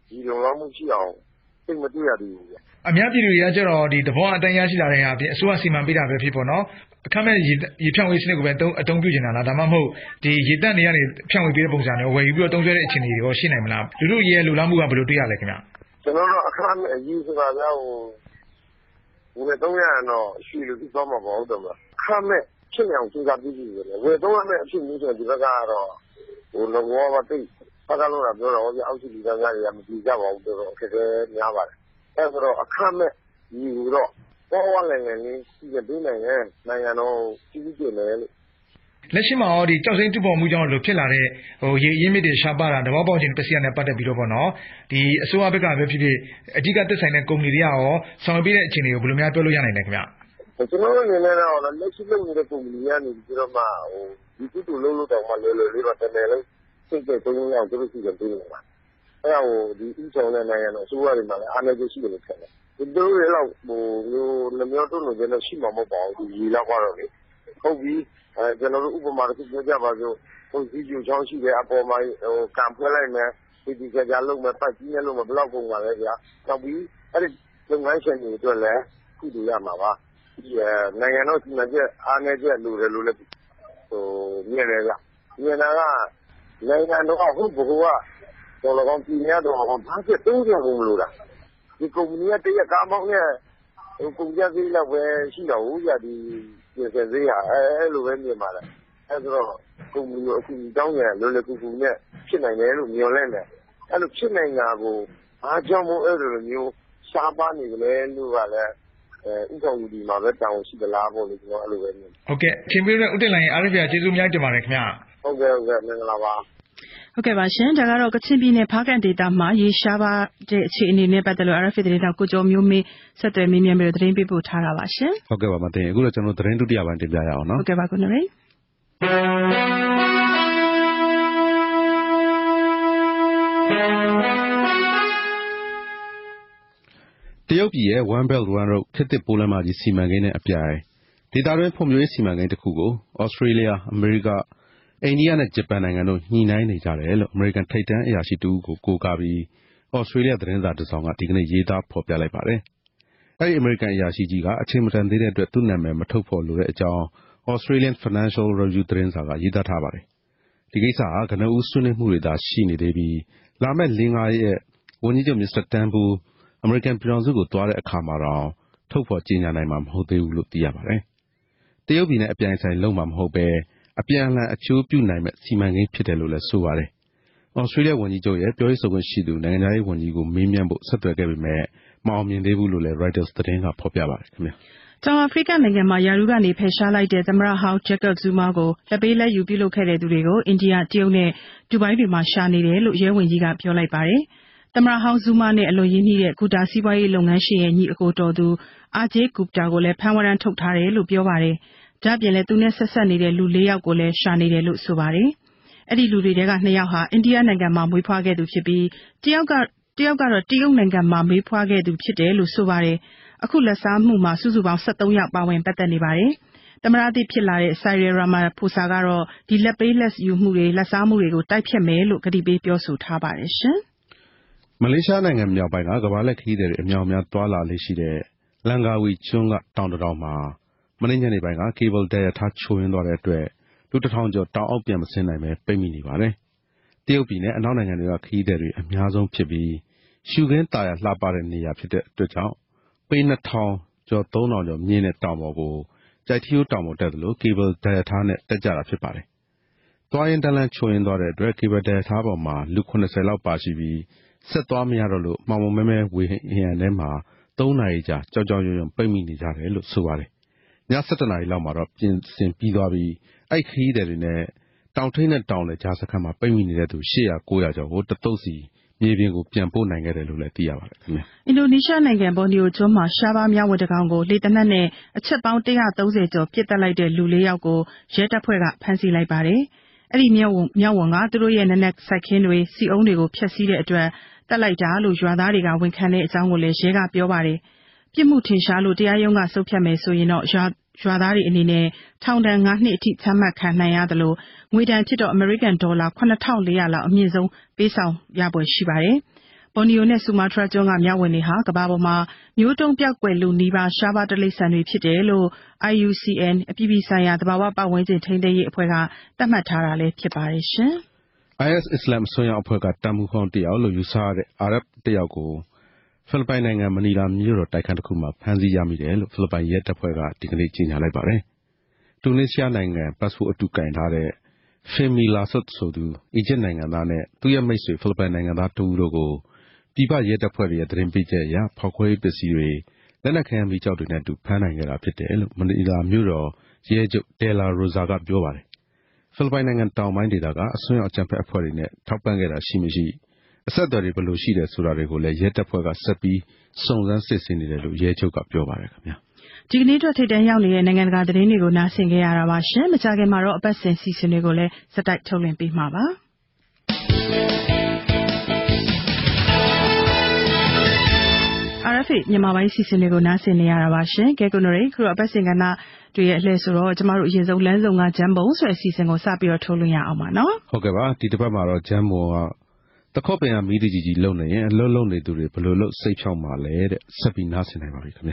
ဒီလုံလောက်မှုရှိအောင်သိမတွေ့ရသေးဘူးဗျ။အများပြည်သူတွေကကျတော့ဒီသဘောအတိုင်းရရှိလာတဲ့ဟာအစိုးရစီမံပေးတာပဲဖြစ်ပေါ့နော်အခမဲ့ရေဖြန့်ဝေးစနစ်ကိုပဲအသုံးပြုနေတာလားဒါမှမဟုတ်ဒီရေတပ်တွေကနေဖြန့်ဝေးပေးတဲ့ပုံစံမျိုးဝယ်ယူပြီးတော့သုံးစွဲတဲ့အခြေအနေတွေရောရှိနိုင်မလားလူတို့ရဲ့လူလားမှုကဘယ်လိုတွေ့ရလဲခင်ဗျကျွန်တော်တို့အခမဲ့အရေးဆိုတာကဝယ်သုံးရရင်တော့ရှိလို့ပြီးသွားမှာပေါ့ဟုတ်တယ်မလားအခမဲ့ဖြစ်နေအောင်စဉ်းစားပြီးပြီလေဝယ်သုံးရမယ့်အဖြစ်မျိုးဆိုဒီဘက်ကတော့လောကတိဘာကလို့လဲပြောတော့အောက်ရှိလူသားများတွေကမကြည့်ကြပါဘူးတော့အခက်အခဲများပါတယ်အဲဆိုတော့အခမဲ့ယူတော့ပေါ်လာနေရင်စီးပေးနိုင်ရင်နိုင်ငံတော်ကြီးကြီးကျယ်တယ်လို့လက်ရှိမှာရောဒီကြောက်စိမ့်တူပေါ်မှုကြောင့်လို့ဖြစ်လာတဲ့ရေရင်းမြစ်တွေရှားပါတာတဘောပေါက်ချင်းပစ္စည်းနဲ့ပတ်သက်ပြီးတော့ပေါ့နော်ဒီအစိုးရဘက်ကပဲဖြစ်ဖြစ်အဓိကသက်ဆိုင်တဲ့ကုမ္ပဏီတွေကရောဆောင်ရွက်ပေးတဲ့အခြေအနေကိုဘယ်လိုများပြောလို့ရနိုင်လဲခင်ဗျကျွန်တော်တို့အနေနဲ့တော့လက်ရှိလုပ်နေတဲ့ကုမ္ပဏီကနေပြီးတော့မှဒီကုတူလုံးလို့တော့မှလွယ်လေးတော့တကယ်လို့စိတ်ကြိုက်သုံးအောင်သူတို့စီစဉ်ပေးနေတာအဲဒါကိုဒီဥဆောင်တဲ့နိုင်ငံတော်အစိုးရတွေမှာလည်းအားနည်းချက်ရှိတယ်လို့ထင်တယ်ဒီတို့တွေတော့မျိုးနှမျိုးတို့လိုချင်တော့ရှိမှာမဟုတ်ပါဘူးဒီလောက်ကတော့လေဟုတ်ပြီကျွန်တော်တို့ဥပမာတစ်ခုပြောကြပါစို့ဒီဂျူချောင်းရှိတဲ့အပေါ်မှာကံဖွက်လိုက်မယ်ဒီကြလုံးမယ်ပတ်ကြီးနဲ့လုံးမယ်ဘယ်လောက်ပုံပါလဲဗျာနောက်ပြီးအဲ့ဒီလုပ်ငန်းရှင်တွေအတွက်လည်းကုတူရမှာပါဒီနိုင်ငံတော်စီမံချက်အားနည်းချက်လိုတယ်လို့လည်းမြင်တယ်ဗျမြင်တာကနိုင်ငံတော်ဟုတ်ဘိုးကတော်တော်ကောင်းပြည်များတော်ကောင်းဘာဖြစ်30ပုံမလို့လားဒီကုမ္ပဏီကတရက်ကားမောင်းနဲ့ကုန်ကြသေးလောက်ပဲရှိတော့ဘူးကြာဒီပြင်ဆင်သေးရအဲလိုပဲမြင်ပါလားအဲဆိုတော့ကုမ္ပဏီကိုအခုတောင်းရလွယ်လွယ်ကူကူနဲ့ဖြစ်နိုင်တယ်လို့မျှော်လင့်တယ်အဲလိုဖြစ်နိုင်တာကိုအားကြောင့်မို့အဲ့လိုမျိုးရှားပါနေကြလဲလို့ကလည်းဥဆောင်လူဒီမှာပဲတောင်းရှိသလားပေါ့လေကျွန်တော်အဲ့လိုပဲမြင်ဟုတ်ကဲ့ခင်ဗျားဥတင်လိုင်း RFA ကျေးဇူးများတင်ပါတယ်ခင်ဗျာဟုတ်ကဲ့မင်္ဂလာပါဟုတ်ကဲ့ပါရှင်ဒါကတော့ကချင်ပြည်နယ်ဖားကန့်ဒေသမှာရေရှားပါတဲ့အခြေအနေနဲ့ပတ်သက်လို့ RFA သတင်းတောက်ကိုကျော်မျိုးမေးဆက်သွယ်မေးမြန်းပြီးတော့သတင်းပေးပို့ထားတာပါရှင်ဟုတ်ကဲ့ပါမသိအခုတော့ကျွန်တော်သတင်းဒုတိယပိုင်းတင်ပြရအောင်နော်ဟုတ်ကဲ့ပါကိုနော်တရုတ်ပြည်ရဲ့ One Belt One Road ခေတ်သစ်ပိုးလမ်းမကြီးစီမံကိန်းနဲ့အပြိုင်ဒေသတွင်းဖွံ့ဖြိုးရေးစီမံကိန်းတစ်ခုကိုဩစတြေးလျအမေရိကအိန္ဒိယနဲ့ဂျပန်နိုင်ငံတို့ညှိနှိုင်းနေကြတယ်လို့အမေရိကန်ထိပ်တန်းအရာရှိတူကိုကိုးကားပြီးဩစတြေးလျသတင်းစာတစ်စောင်ကဒီကနေ့ရေးသားဖော်ပြလိုက်ပါတယ်။အဲဒီအမေရိကန်အရာရှိကြီးကအချိန်မတန်သေးတဲ့အတွက်သူ့နာမည်မထုတ်ဖော်လိုတဲ့အကြောင်း Australian Financial Review သတင်းစာကရေးသားထားပါတယ်။ဒီကိစ္စဟာကနဦးဆွေးနွေးမှုတွေသာရှိနေသေးပြီးလာမယ့်၄-၅ရက်ဝန်ကြီးချုပ်မစ္စတာတန်ဘူအမေရိကန်ပြည်ထောင်စုကိုသွားတဲ့အခါမှာတော့ထုတ်ဖော်ကြေညာနိုင်မှာမဟုတ်သေးဘူးလို့သိရပါတယ်။တရုတ်ပြည်နဲ့အပြိုင်ဆိုင်လုံးမှာမဟုတ်ပဲအပြန်အလှန်အကျိုးပြုနိုင်မဲ့စီမံကိန်းဖြစ်တယ်လို့လည်းဆိုပါတယ်။ဩစတြေးလျဝန်ကြီးချုပ်ရဲ့ပြောရေးဆိုခွင့်ရှိသူနိုင်ငံသားရေးဝန်ကြီးကိုမေးမြန်းဖို့ဆက်သွယ်ခဲ့ပေမဲ့မအောင်မြင်သေးဘူးလို့လည်း Reuters သတင်းကဖော်ပြပါတယ်ခင်ဗျာ။တောင်အာဖရိကနိုင်ငံမှာယာရုကနေဖယ်ရှားလိုက်တဲ့သမ္မတဟောင်းဂျက်ကပ်ဇူမာကိုလက်ပေးလက်ယူပြုလုပ်ခဲ့တဲ့သူတွေကိုအိန္ဒိယတရုတ်နဲ့ဒူဘိုင်းတွေမှာရှာနေတယ်လို့ရဲဝန်ကြီးကပြောလိုက်ပါတယ်။သမ္မတဟောင်းဇူမာနဲ့အလွန်ရင်းနှီးတဲ့ဂူတာစီးပွားရေးလုပ်ငန်းရှင်ရဲ့ညီအကိုတော်သူအာဂျေးဂူပတာကိုလည်းဖမ်းဝရမ်းထုတ်ထားတယ်လို့ပြောပါတယ်။ဒါ့အပြင်လည်းသူနဲ့ဆက်ဆက်နေတဲ့လူ၄ယောက်ကိုလည်းရှာနေတယ်လို့ဆိုပါတယ်။အဲ့ဒီလူတွေထဲက2ယောက်ဟာအိန္ဒိယနိုင်ငံမှာမွေးဖွားခဲ့သူဖြစ်ပြီးတယောက်ကတော့တရုတ်နိုင်ငံမှာမွေးဖွားခဲ့သူဖြစ်တယ်လို့ဆိုပါတယ်။အခုလက်စားမှုမှာစုစုပေါင်း73ယောက်ပါဝင်ပတ်သက်နေပါတယ်။သမ္မတအသစ်ဖြစ်လာတဲ့ဆိုင်ရယ်ရာမာဖိုဆာကတော့ဒီလက်ပေးလက်ယူမှုတွေလက်စားမှုတွေကိုတိုက်ဖျက်မယ်လို့ကတိပေးပြောဆိုထားပါတယ်ရှင်။မလေးရှားနိုင်ငံမြောက်ပိုင်းကကမ္ဘာလက်ခရီးသည်တွေအများအများသွားလာလေးရှိတဲ့လန်ကာဝီကျွန်းကတောင်တောင်မှာမနေ့ညနေပိုင်းကကေဘယ်တဲရထားချိုးရင်းသွားတဲ့အတွက်လူ1000ကျော်တောင်အောက်ပြန်မဆင်းနိုင်ပဲပိတ်မိနေပါတယ်။တရုတ်ပြည်နဲ့အနောက်နိုင်ငံတွေကခရီးသည်တွေအများဆုံးဖြစ်ပြီးရှုခင်းတာယာလှပတဲ့နေရာဖြစ်တဲ့အတွက်ကြောင့်ပေ2000ကျော်3000ကျော်မြင့်တဲ့တောင်ပေါ်ကိုကြိုက်ထီယိုးတောင်ပေါ်တက်သလိုကေဘယ်တဲရထားနဲ့တက်ကြတာဖြစ်ပါတယ်။သွားရင်တန်းလန်းချိုးရင်းသွားတဲ့အတွက်ကေဘယ်တဲရထားပေါ်မှာလူ80လောက်ပါရှိပြီးဆက်သွားမရတော့လို့မှောင်မဲမဲဝေဟင်ထဲမှာ3နာရီကြာကြောက်ကြောက်ရွံ့ရွံ့ပိတ်မိနေကြတယ်လို့ဆိုပါတယ်။ည7နာရီလောက်မှာတော့ပြင်ဆင်ပြီးသွားပြီးအဲ့ခရီးသည်တွေနဲ့တောင်ထိပ်နဲ့တောင်လေကြားစခန်းမှာပိတ်မိနေတဲ့သူ800-900ကျော်ကိုတတုတ်စီမြေပြင်ကိုပြန်ပို့နိုင်ခဲ့တယ်လို့လည်းသိရပါတယ်ခင်ဗျာ။အင်ဒိုနီးရှားနိုင်ငံဘော်နီယိုကျွန်းမှာရှားပါးမြဝတကောင်ကိုလေတနက်နဲ့အချက်ပေါင်း130ကျော်ပစ်တက်လိုက်တဲ့လူ4ယောက်ကိုရဲတပ်ဖွဲ့ကဖမ်းဆီးလိုက်ပါတယ်။အဲ့ဒီမြောက်ဝန်ကသူတို့ရဲ့နက်နက်စိုက်ခင်းတွေစီအုံးတွေကိုဖျက်ဆီးတဲ့အတွက်တက်လိုက်တာလို့ရွာသားတွေကဝန်ခံတဲ့အကြောင်းကိုလည်းရဲကပြောပါတယ်။ပြစ်မှုထင်ရှားလို့တရားရုံးကဆုံးဖြတ်မယ်ဆိုရင်တော့ရွာသားတွေအနေနဲ့ထောင်ဒဏ်9နှစ်အထိချမှတ်ခံနိုင်ရသလိုငွေဒဏ်ဖြစ်တော့အမေရိကန်ဒေါ်လာ$9,400လောက်အမြင့်ဆုံးပေးဆောင်ရပွဲရှိပါတယ်။ Borneo နဲ့ Sumatra ကျွန်းကမြောက်ဝင်တွေဟာကမ္ဘာပေါ်မှာမျိုးတုံးပြောက်ကွယ်လူနီးပါးရှားပါးတိရစ္ဆာန်တွေဖြစ်တယ်လို့ IUCN အပြည်ပြည်ဆိုင်ရာသဘာဝပတ်ဝန်းကျင်ထိန်းသိမ်းရေးအဖွဲ့ကသတ်မှတ်ထားတာလည်းဖြစ်ပါတယ်ရှင် IS အစ္စလာမ်အစွန်းရောက်အဖွဲ့ကတာမူဟောင်းတယောက်လို့ယူဆရတဲ့ အာရပ်တယောက်ကိုဖိလစ်ပိုင်နိုင်ငံမနီလာမြို့တော်တိုက်ခန်းတစ်ခုမှာဖမ်းဆီးရမိတယ်လို့ဖိလစ်ပိုင်ရဲတပ်ဖွဲ့ကဒီကနေ့ကြေညာလိုက်ပါတယ်။တူနီးရှားနိုင်ငံပတ်စပို့အတူကင်ထားတဲ့ Femi Lasot ဆိုသူအီဂျစ်နိုင်ငံသားနဲ့သူ့ရဲ့မိတ်ဆွေဖိလစ်ပိုင်နိုင်ငံသားတို့ကိုပြည်ပရဲတပ်ဖွဲ့ရဲ့သတင်းပေးချက်အရဖောက်ခွဲပစ္စည်းတွေလက်နက်ခဲယမ်းမီးကျောက်တွေနဲ့အတူဖမ်းနိုင်ခဲ့တာဖြစ်တယ်လို့မနီလာမြို့တော်ရဲချုပ်တယ်လာရိုဇာကပြောပါတယ်။ဖိလစ်ပိုင်နိုင်ငံတောင်ပိုင်းဒေသကအစွန်းရောက်အကြမ်းဖက်အဖွဲ့တွေနဲ့ထောက်ပံ့ခဲ့တာရှိမရှိအဆက်အသွယ်တွေဘယ်လိုရှိတယ်ဆိုတာတွေကိုလည်းရဲတပ်ဖွဲ့ကဆက်ပြီးစုံစမ်းစစ်ဆေးနေတယ်လို့ရဲချုပ်ကပြောပါတယ်ခင်ဗျာဒီကနေ့တော့ထိပ်တန်းရောက်နေတဲ့နိုင်ငံတကာသတင်းတွေကိုနားဆင်ခဲ့ရတာပါရှင်မကြခင်မှာတော့အပတ်စဉ်စီစဉ်တွေကိုလည်းစတိုက်ထုတ်လွှင့်ပေးမှာပါRFA မြန်မာပိုင်းစီစဉ်တွေကိုနားဆင်နေရတာပါရှင်ကဲကုနရိခုတော့အပတ်စဉ်ကဏ္ဍတွေရဲ့အလှည့်ဆိုတော့ကျမတို့အရင်ဆုံးလမ်းစုံကဂျမ်ဘုံဆိုတဲ့အစီအစဉ်ကိုစပြီးတော့ထုတ်လွှင့်ရအောင်ပါနော်ဟုတ်ကဲ့ပါဒီတစ်ပတ်မှာတော့ဂျမ်ဘုံကတခေါက်ပင်ကမီးတကြီးလုံနေရင်အလုံးလုံးနေသူတွေဘယ်လိုလုပ်စိတ်ဖြောင်းပါလဲတဲ့ဆက်ပြီးနားဆင်နိုင်ပါပြီခင်ဗျာ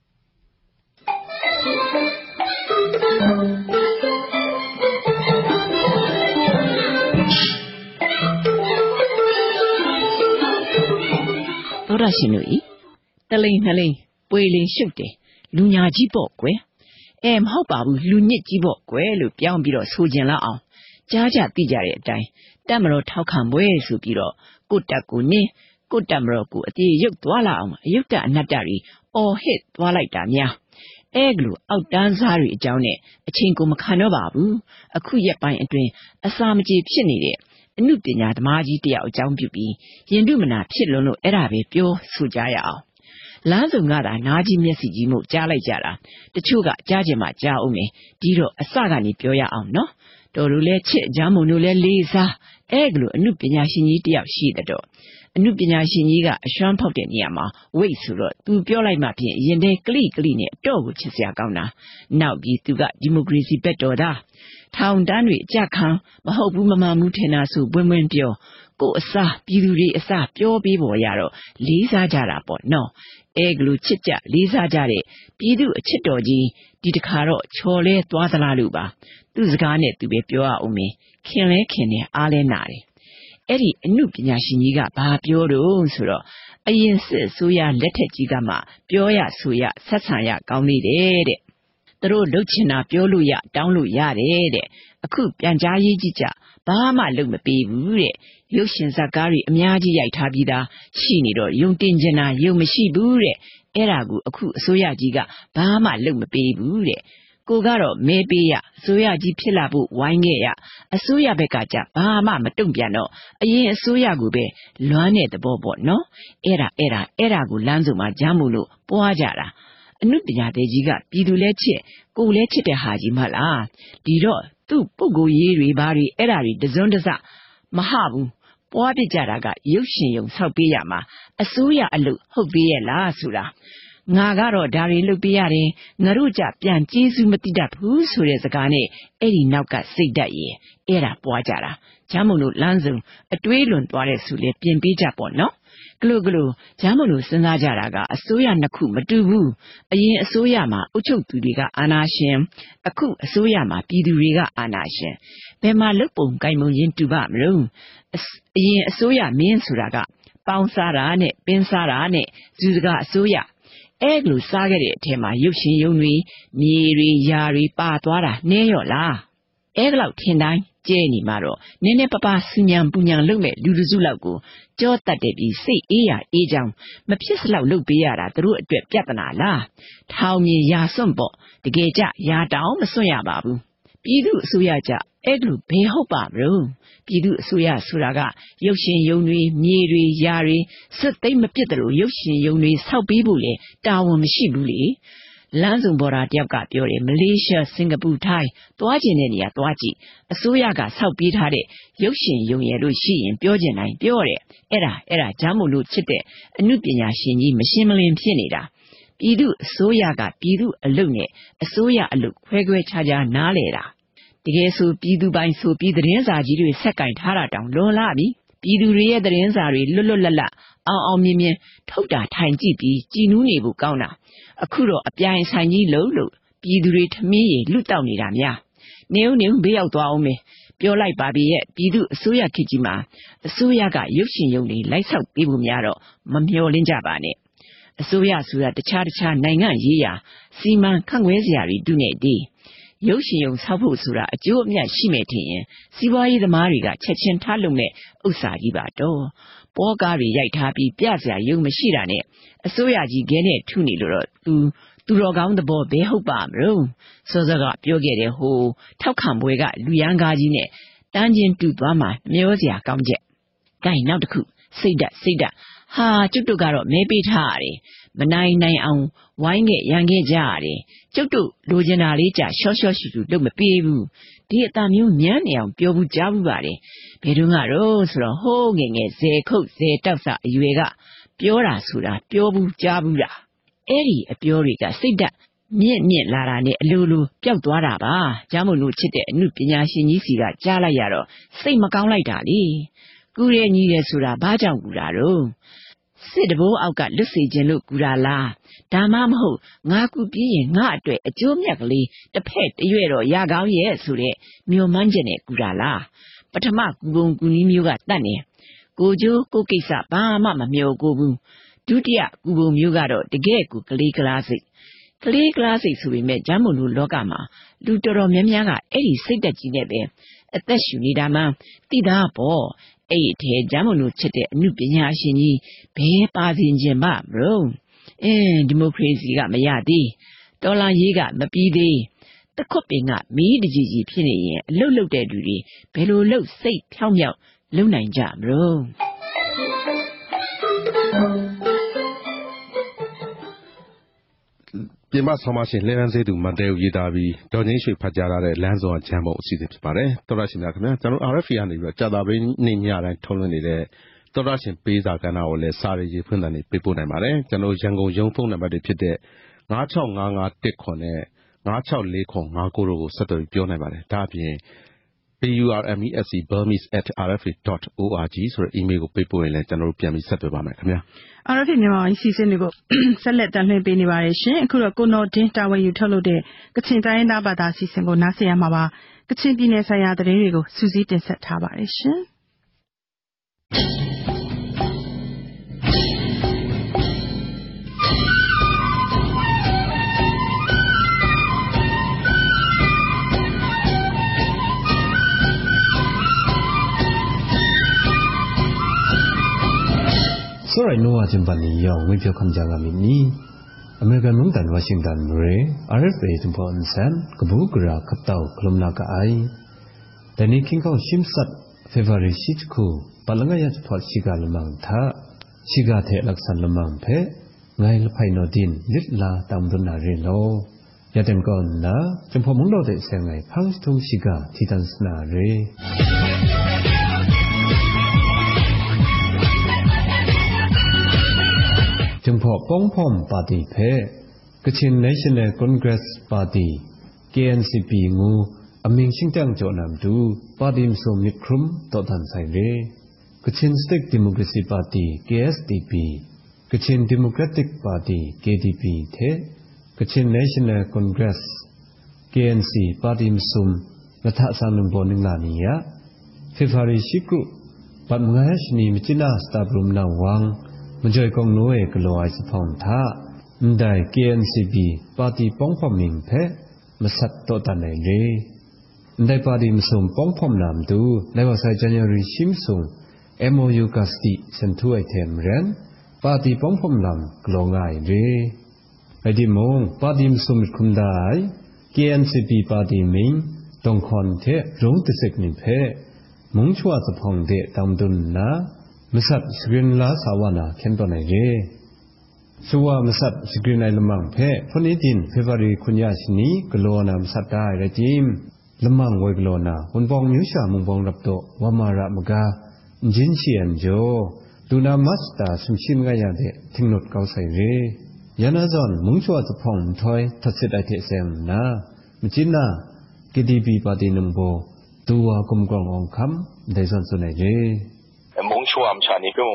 သောရရှင်တို့ဤတလိန်နှလိန်ပွေလင်ရှုပ်တယ်လူညာကြီးပေါ့ကွယ်မဟုတ်ပါဘူးလူညစ်ကြီးပေါ့ကွယ်လို့ပြောင်းပြီးတော့ဆိုကြင်လောက်အောင်ကြားကြသိကြတဲ့အတိုင်းတက်မတော်ထောက်ခံပွဲဆိုပြီးတော့ကိုတက်ကိုနင်းကိုတက်မတော်ကိုအပြေရုပ်သွားလာအောင်အယုတ်တအနတ္တတွေအော်ဟစ်သွားလိုက်တာများကလူအောက်တန်းစားတွေအကြောင်းနဲ့အချိန်ကိုမခံတော့ပါဘူးအခုရက်ပိုင်းအတွင်းအစာမကြေဖြစ်နေတဲ့အနုပညာသမားကြီးတယောက်အကြောင်းပြုပြီးရင်တုမနာဖြစ်လွန်းလို့အဲ့ဒါပဲပြောဆိုကြရအောင်လမ်းစုံကသာနားကြီးမျက်စိကြီးမို့ကြားလိုက်ကြတာတချို့ကကြားချင်မှကြားအောင်မယ်ဒီတော့အစကနေပြောရအောင်နော်တော်တို့လဲချစ်ဂျမ်းမုံတို့လဲလေးစားကလူအနုပညာရှင်ကြီးတယောက်ရှိတဲ့တော့အနုပညာရှင်ကြီးကအရွှမ်းဖောက်တဲ့နေရာမှာဝိတ်ဆိုတော့သူပြောလိုက်မှဖြင့်ရင်ထဲကလိကလိနဲ့အတော့ကိုချစ်စရာကောင်းတာနောက်ပြီးသူကဒီမိုကရေစီဘက်တော်သားထောင်တန်းတွေအကြခံမဟုတ်ဘူးမမှန်ဘူးထင်တာဆိုပွင့်ပွင့်ပြောကိုအစားပြည်သူတွေအစားပြောပေးပေါ်ရတော့လေးစားကြတာပေါ့နော်ကလူချစ်ကြလေးစားကြတဲ့ပြည်သူအချစ်တော်ကြီးဒီတခါတော့ချော်လဲသွားသလားလို့ပါသူစကားနဲ့သူပဲပြောရအောင်မင်းခင်လဲခင်နဲ့အားလဲနာတယ်အဲ့ဒီအနုပညာရှင်ကြီးကဘာပြောတော့ဆိုတော့အရင်စစ်ဆိုရလက်ထက်ကြီးကမှပြောရဆိုရဆက်ဆံရကောင်းနေတယ်တဲ့သူတို့လှုပ်ချင်တာပြောလို့ရတောင်းလို့ရတယ်တဲ့အခုပြန်ကြားရေးကြီးကြဘာမှလုပ်မပေးဘူးတဲ့ရုပ်ရှင်ဇာတ်ကားတွေအများကြီးရိုက်ထားပြီးသားရှိနေတော့ယုံတင်ချင်တာယုံမရှိဘူးတဲ့အဲ့ဒါကိုအခုအစိုးရကြီးကဘာမှလုပ်မပေးဘူးတဲ့ကိုကတော့မဲပေးရအစိုးရကြီးဖြစ်လာဖို့ဝိုင်းခဲ့ရအစိုးရဘက်ကကြဘာမှမတုံ့ပြန်တော့အရင်အစိုးရကိုပဲလွမ်းတဲ့သဘောပေါ့နော်အဲ့ဒါကိုလမ်းစုံမှာကြားမို့လို့ပွားကြတာအနုပညာတဲ့ကြီးကပြည်သူလဲချစ်ကိုလဲချစ်တဲ့ဟာကြီးမလားဒီတော့သူ့ပုဂ္ဂိုလ်ရေးတွေဘာတွေအဲ့ဒါတွေတစွန်းတစမဟဘူးပွားပြကြတာကရုပ်ရှင်ယုံဆောက်ပေးရမှာအစိုးရအလုပ်ဟုတ်သေးရဲ့လားဆိုတာငါကတော့ဒါတွေလုပ်ပေးရတယ်ငါတို့ကြပြန်ကျေးဇူးမတိတတ်ဘူးဆိုတဲ့စကားနဲ့အဲ့ဒီနောက်ကစိတ်ဓာတ်ရဲ့အဲ့ဒါပွားကြတာဂျမ်းမုံတို့လမ်းစုံအတွေးလွန်သွားတဲ့ဆိုလေပြင်ပေးကြပေါ့နော်ကလိုဂျမ်းမုံတို့စဉ်းစားကြတာကအစိုးရနှစ်ခုမတူဘူးအရင်အစိုးရမှာအုပ်ချုပ်သူတွေကအာဏာရှင်အခုအစိုးရမှာပြည်သူတွေကအာဏာရှင်ဘယ်မှာလုတ်ပုံကိုင်ပုံရင်းတူပါမလို့အရင်အစိုးရမင်းဆိုတာကပေါင်းစားတာနဲ့ပင်းစားတာနဲ့ဇူစကားအစိုးရလူစားခဲ့တဲ့အထက်မှာရုပ်ရှင်ယုံတွေမြေတွေယာတွေပါသွားတာနည်းရော့လားဒါလောက်ထင်တိုင်းကျဲနေမှာတော့နည်းနည်းပပစူညံပူညံလုပ်မဲ့လူတစုလောက်ကိုကြောတတ်တဲ့ပြီးစိတ်အေးရအေးချောင်းမဖြစ်စလောက်လုပ်ပေးရတာသူတို့အတွက်ပြဿနာလားထောင်မြေရာစွန့်ပေါ့တကယ်ကြရာတောင်မစွန့်ရပါဘူးပြည်သူအစိုးရကြလူဘယ်ဟုတ်ပါမလို့ပြည်သူအစိုးရဆိုတာကရုပ်ရှင်ယုံတွေမြေတွေယာတွေစစ်သိမ်းမပစ်တယ်လို့ရုပ်ရှင်ယုံတွေဆောက်ပေးဖို့လေတာဝန်မရှိဘူးလေလမ်းစုံပေါ်တာတယောက်ကပြောတယ်မလေးရှားစင်ကာပူထိုင်းသွားကျင်တဲ့နေရာသွားကြည့်အစိုးရကဆောက်ပေးထားတဲ့ရုပ်ရှင်ယုံရည်လို့ရှိရင်ပြောကျင်တိုင်းပြောတယ်အဲ့ဒါဂျမ်းမို့လို့ချစ်တဲ့အနုပညာရှင်ကြီးမရှင်းမလင်းဖြစ်နေတာပြည်သူအစိုးရကပြည်သူအလုပ်နဲ့အစိုးရအလုပ်ခွဲခြားနားလေတာတကယ်ဆိုပြည်သူပိုင်ဆိုပြီးသတင်းစာကြီးတွေဆက်ကင်ထားတာတောင်လွန်လာပြီပြည်သူတွေရဲ့သတင်းစာတွေလွတ်လပ်အောင်မြင်မြင်ထုတ်တာထိုင်ကြည့်ပြီးကြည်နူးနေဖို့ကောင်းတာအခုတော့အပြိုင်ဆိုင်ကြီးလို့ပြည်သူတွေထမင်းရလွတ်တောက်နေတာများနေဦးဘေးရောက်သွားအောင်မယ်ပြောလိုက်ပါပြီရဲ့ပြည်သူအစိုးရခေတ်ကြီးမှာအစိုးရကရုပ်ရှင်ရုံတွေလိုက်ဆောက်ပေးဖို့များတော့မမျှော်လင့်ကြပါနဲ့အစိုးရဆိုတာတခြားနိုင်ငံရေးရာစီမံခန့်ခွဲစရာတွေတူနေသေးရုပ်ရှင်ရုံဆောက်ဖို့ဆိုတာအကျိုးအမြတ်ရှိမယ်ထင်ရင်စီးပွားရေးသမားတွေကချက်ချင်းထားလုပ်မဲ့ဥစ္စာကြီးပါတော့ပေါ်ကားတွေရိုက်ထားပြီးပြစရာရုံမရှိတာနဲ့အစိုးရကြီးခဲနဲ့ထုနေလို့တော့သူတော်ကောင်းသဘောဘယ်ဟုတ်ပါမလို့စောစောကပြောခဲ့တဲ့ဟိုထောက်ခံပွဲကလူရန်ကားကြီးနဲ့တန်းချင်းတူသွားမှမျောစရာကောင်းချက်ဂိုင်းနောက်တစ်ခုစိတ်ဓာတ်ဟာကျုပ်တို့ကတော့မဲပေးထားရတယ်မနိုင်အောင်ဝိုင်းခဲ့ရန်ခဲ့ကြရတယ်ကျုပ်တို့လိုချင်တာလေးကြာရှော့ရှူလုပ်မပေးဘူးဒီအသားမျိုးညံ့နေအောင်ပြောဘူးကြားဘူးပါတယ်ဘယ်တော့ကတော့ဆိုတော့ဟိုးငယ်ဇေခုတ်ဇေတောက်စအရွယ်ကပြောတာဆိုတာပြောဘူးကြားဘူးလားအဲ့ဒီအပြောတွေကစိတ်ဓာတ်မြင့်လာတာနဲ့အလိုလိုပျောက်သွားတာပါကြားမို့လို့ချစ်တဲ့အမှုပညာရှင်ကြီးစီကကြားလိုက်ရတော့စိတ်မကောင်းလိုက်တာလေကူရဲညီရဲဆိုတာဘာကြောင့်ကူတာတော့စစ်တဘိုးအောက်ကလွတ်စေခြင်းလို့ကူတာလားဒါမှမဟုတ်ငါကူပြင်းရင်ငါအတွက်အကျိုးမြတ်ကလေးတစ်ဖက်တရွဲ့တော့ရကောင်းရဲ့ဆိုတဲ့မျှော်မှန်းချက်နဲ့ကူတာလားပထမကူပုံကူနီးမျိုးကတတ်နေကိုကျိုးကိုကိစ္စဘာမှမမျှော်ကိုဘူးဒုတိယကူပုံမျိုးကတော့တကယ်ကိုကလေးကလားစိတ်ဆိုပေမဲ့ဂျမ်းမုံလူလောကမှာလူတော်တော်များများကအဲ့ဒီစိတ်တက်ကြီးနဲ့ပဲအသက်ရှူနေတာမှသိတာပေါ့အဲ့ဒီထဲဂျမ်းမုံလူချစ်တဲ့အမှုပညာရှင်ကြီးဘယ်ပါစဉ်ခြင်းပါမလို့ဒီမိုကရေစီကမရသေးတော်လှန်ရေးကမပြီးသေးတခွတ်ပင်ကမီးတကြီးဖြစ်နေရင်အလုတ်လုတ်တဲ့လူတွေဘယ်လိုလုတ်စိတ်ဖြောင်းမြောက်လုံနိုင်ကြမလို့ပြင်ပဆောင်းပါရှင်လင်းလန်းစေးသူမန်တဲကိုရေးသားပြီးဒေါ်ငင်းရွှေဖတ်ကြားတဲ့လမ်းစုံချမ်းပုံအစီအစဉ်ဖြစ်ပါတယ်တော်ရရှင်များခင်ဗျာကျွန်တော် RFA ကနေပြီးတော့ကြာသာပင်းနေ့ညတိုင်းထုတ်လွှင့်နေတဲ့တော်ရရှင်ပေးစာကဏ္ဍကိုလည်းစာရေးဖွင့်တဲ့နေပေးပို့နိုင်ပါတယ်ကျွန်တော်ရန်ကုန်ရုံးဖုန်းနံပါတ်တွေဖြစ်တဲ့965519နဲ့964059တို့ကိုဆက်သွယ်ပြောနိုင်ပါတယ်ဒါအပြင်Burmese Burmese@rfa.org ဆိုတဲ့ email ကိုပေးပို့ရင်လည်းကျွန်တော်တို့ပြန်ပြီးဆက်သွယ်ပါမယ်ခင်ဗျာ RFA မြန်မာအစီအစဉ်တွေကိုဆက်လက်တင်ပြနေပါတယ်ရှင်အခုတော့ကိုနော်တင်းတာဝန်ယူထုတ်လုပ်တဲ့ကချင်တိုင်းရင်းသားဘာသာအစီအစဉ်ကိုနားဆင်ရမှာပါကချင်ပြည်နယ်ဆိုင်ရာသတင်းတွေကိုစူးစီးတင်ဆက်ထားပါတယ်ရှင်所以诺瓦金班尼要为表看家个米尼，อเมริกันมุ่งแต่วอชิงตันเร RFA จุมพออันแสนกบูกราขับเต่าคลุมนากไอแต่นี้คิงเขาชิมสัตเฟเวอริชิตคูปลังยาจะพอชิกาลมังทาชิกาเทลักษณลมังเพไงละไพโนดินลิดลาตามดุนาเรโลยาเต็มก่อนนะจุมพอมุ่งเราเดเสงไงพังทุงชิกาที่ตันสนาเรจึงพอป้องพอมปาร์ตี้เพกชิน National Congress Party KNCP งูอเมงชิงจังโจนำดูปาร์ตี้มสมิครุมต่อทันไซเรกชิน State Democracy Party KSDP กชิน Democratic Party KDP เทกชิน National Congress KNC ปาร์ตี้มสมรัฐสานุบอนิงลานียะเฟฟาริชิกรุปัดมงายชนีมิจินาสตาบรุมนาวังมันจอยกองโนเอกโลไอสพองท่ามันได้ KNCB ปาร์ตี้ป้องพอมมิงเพมาสัตโตตันไหนเรมันได้ปาร์ตี้มสมป้องพอมนำดูในวันไซจันยารีชิมส่ง MOU กัสติเซนทูไอเทมเรนปาร์ตี้ป้องพอมนำกลองไอเรไอดิมงปาร์ตี้มสมมิคุมได้ KNCB ปาร์ตี้มิงต้องคอนเทรงติเสกนิเพมุงชัวสพองเดตามดุนนะมสัตสกรีนลาสาวนาเข็นตัวไหนเร่สัวมสัตสกรีนไอละมังเพพนี้ดินเฟวารีคุณยาชนีกโลนามสัตได้ระจิมละมังไวกโลนาคนบองมิวชามุงบองรับโตวามาระมกาจินเชียนโจดูนามัสตาสุชิมกายาเดทิ้งนดเกาใส่เร่ยานาจอนมุงชัวจะพ่องถอยทัศน์ไอเทเซมนะมจินนาKDP ปาร์ตี้นมโบตัวกลมกล่ององคำได้ส่วนส่วนไหนเร่蒙楚阿姆查尼跟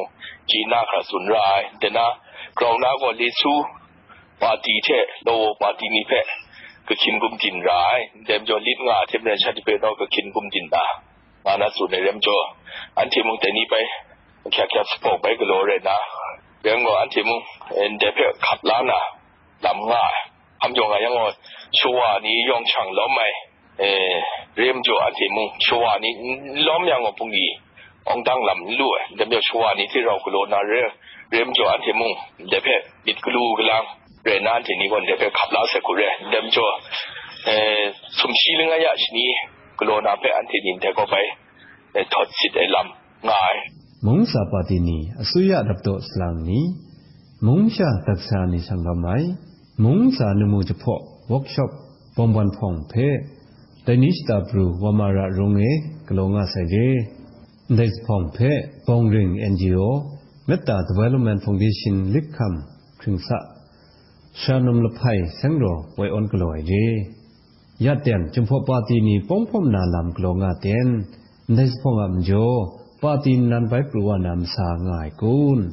จีน่าขาสุนรายเดน่ากรองน้าก็เลซูปาตีเทโลปาตีนิเพก็คินกุมจินรายเดมจอลิดงาเทมเนชาติเปนก็คินกุมจินตามานาสุนในเดมจออันที่มึงแต่นี้ไปแค่สปอกไปก็โลเลยนะเรื่องก็อันที่มึงเดเพขับล้านนะลำง่ายทำยังไงยังไงชัวนี้ยองช่างล้อมไหมเรียมจออันที่มึงชัวนี้ล้อมยังไงพวกนี้องตั้งลำลุ่ยเดี๋ยวชัวนี้ที่เรากลัวน่าเรียมจออันที่มึงเดี๋ยวบิดกลูกลังเรียนนั่นที่นี่ก่อนเดี๋ยวขับล้าเสกุเรเดี๋ยวจอสมชีเรื่องอะไรชนี้กลัวน่าอันที่นี่เดี๋ยวก็ไปถอดสิทธิ์ไอ้ลำง่ายมุงสาปตินีอสุยะดับโตสลางนี้มุงชาตักษานิสังกมัยมุงสานมูจะพอเวิร์กช็อปปอมบันพองเพแต่นิสตาบรูวามาระรงกลงอาศัยเดได้พองเพปองริง NGO เมตตา Development Foundation ลิบคำครึ่งสะชานมละไพสังโรไว้ออนกลอยเดยาเตียนจุมพอปาตีนีป้องพอมนาลำกลงอาเตียนได้พองอัมโจปาตีนันไปปลัวนำสาง่ายกุน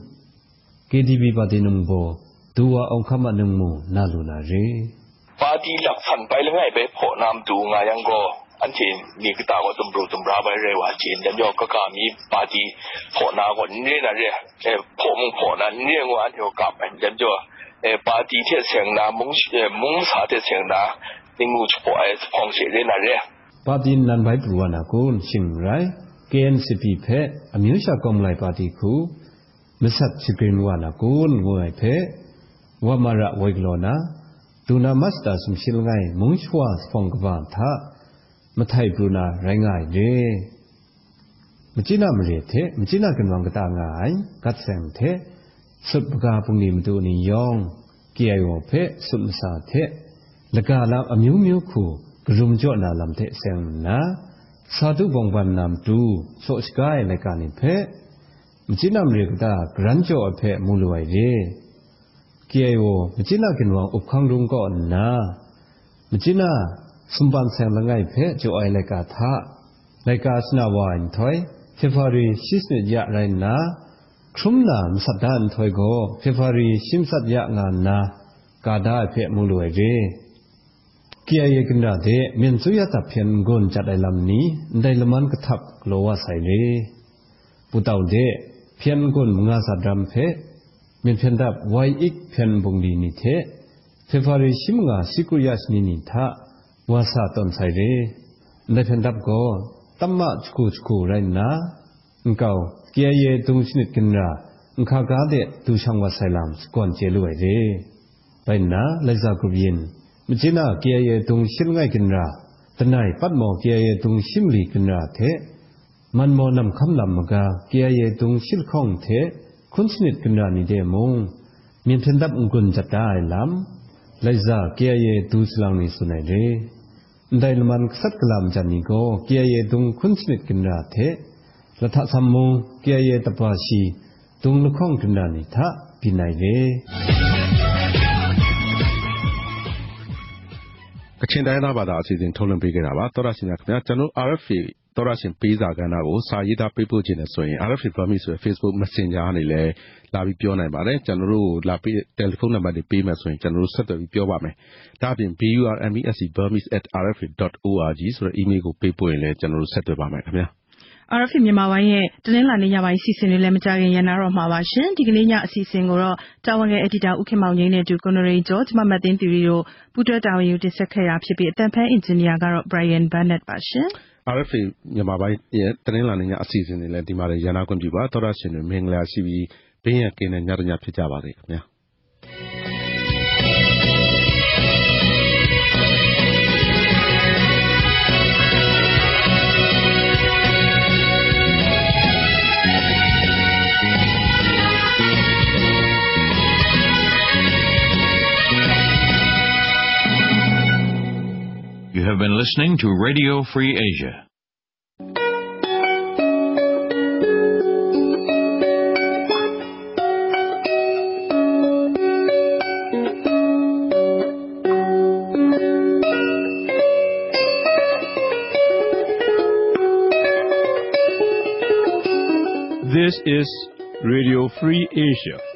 KDB ปาตีนุมโบตัวองคำมันงมูนาลูนาเรปาตีหลักสันไปแล้วไงไปพอนำดูงายังก็อันที่นี่ก็ตาว่าตุมรูตุมราไปเร็วจีนเดี๋ยวก็กามีปาตีพอนาก่อนนี่นะเร่พอมึงพอนั้นเนี่ยว่าอันที่ก็กลับเดี๋ยวปาตีเที่ยเสียงนามุงสาเที่ยเสียงนานี่งูจะพอไอ้พองเสียเลยนะเร่ปาตีนันไปปลัวนากุนชิงไรKNCP เพอมิวชากรมไลปาตีคูมิสัตชิกรินวานากุนงวยเพวามาระไวกลอนาตูนามัสตาสมชิลไงมุงชัวฟองกวานทะมาไทยปรูนาไรงายเรมจินามเรเทมจินากันวังกตางายกัดแสงเทสุดปกาปุงนิมตูนิยองเกียโอเพสุดมสาเทละกาลามอมิวมิวคูกรุมจ่อนาลำเทแสงนาสาธุบงบันนามตูโสชกายในการนิเพมจินามเรกตากรันจ่อเพมูลไวเรเกียโอมจินากันวังอุปคังรุงก่อนนามจินาสมบันแสงละไงเพจ่อไอในกาทะในกาสนาวานถอยเฟฟารีชิสเนยะไรนาครุมนามสัตดานถอยโกเฟฟารีชิมสัตยะงานนากาดาเพมูลไวเรเกียร์กันดาเดเมียนสุยตาเพียนกนจัดไอลำนี้ได้ละมันกระทับโลวาใส่เลปุตตาวเดเพียนกนงาสัดรำเพเมียนเพียนดับไวอีกเพียนบงดีนิเทเฟฟาริชิมงาสิกุยาสนินิทาวาสาตอนใส่เลได้เพียนดับก็ตัมมาชกูไรนะอุกาวเกียร์ตุงชนิดกันราอุคากาเดตุช่างวาใส่ลำสก่อนเจลุไอเลไปนะเลยจากุบินมจินาเกียร์ตุงชิลไงกันราตนายปัดหมอเกียร์ตุงชิมลีกันราเทมันมอนำคำลำมกาเกียร์ตุงชิลข้องเทคุณสนิทกันรานิเดมงมีเพียงดับองคุนจัดได้ลำเลยจากเกียร์ตุสลังนิสุนัยเรได้ละมันสัตกลามจันนิโกเกียร์ตุงคุณสนิทกันราเทละทัสัมมงเกียร์ตปาชีตุงลุข้องกันรานิทะพินัยเรကချင်တိုင်းသားဘာသာအစီအစဉ်ထုတ်လွှင့်ပေးခဲ့တာပါသောရရှင်များခင်ဗျာကျွန်တော် RFA သောရရှင်ပေးစာကဏ္ဍကိုစာရေးသားပေးပို့ခြင်းနဲ့ဆိုရင် RFA Burmese ဆိုတဲ့ Facebook Messenger ကနေလည်းလာပြီးပြောနိုင်ပါတယ်ကျွန်တော်တို့လာပြီးတယ်လီဖုန်းနံပါတ်တွေပေးမယ်ဆိုရင်ကျွန်တော်တို့ဆက်သွယ်ပြီးပြောပါမယ်ဒါ့အပြင် burmese@rfa.org ဆိုတဲ့ email ကိုပေးပို့ရင်လည်းကျွန်တော်တို့ဆက်သွယ်ပါမယ်ခင်ဗျာ RFA မြန်မာပိုင်းရဲ့တနင်္လာနေ့ညပိုင်းစီစဉ်တွေလည်းမကြခင်ရန်နာတော့မှာပါရှင်ဒီကနေ့ညအစီအစဉ်ကိုတော့တာဝန်ရဲ့ editor ဦးခင်မောင်ငိမ့်နဲ့တူကွန်နရီဂျော့ဂျမမတ်တင်သူရီတို့ပူးတွဲတာဝန်ယူတင်ဆက်ခဲ့တာဖြစ်ပြီးအတန်ဖန်အင်ဂျင်နီယာကတော့ Brian Burnett ပါရှင် RFA မြန်မာပိုင်းရဲ့တနင်္လာနေ့ညအစီအစဉ်တွေလည်းဒီမှာရန်နာခွင့်ပြုပါတော်ရရှင်တွေမင်္ဂလာရှိပြီးဘေးရန်ကင်းတဲ့ညတညဖြစ်ကြပါစေခင်ဗျာ You have been listening to Radio Free Asia. This is Radio Free Asia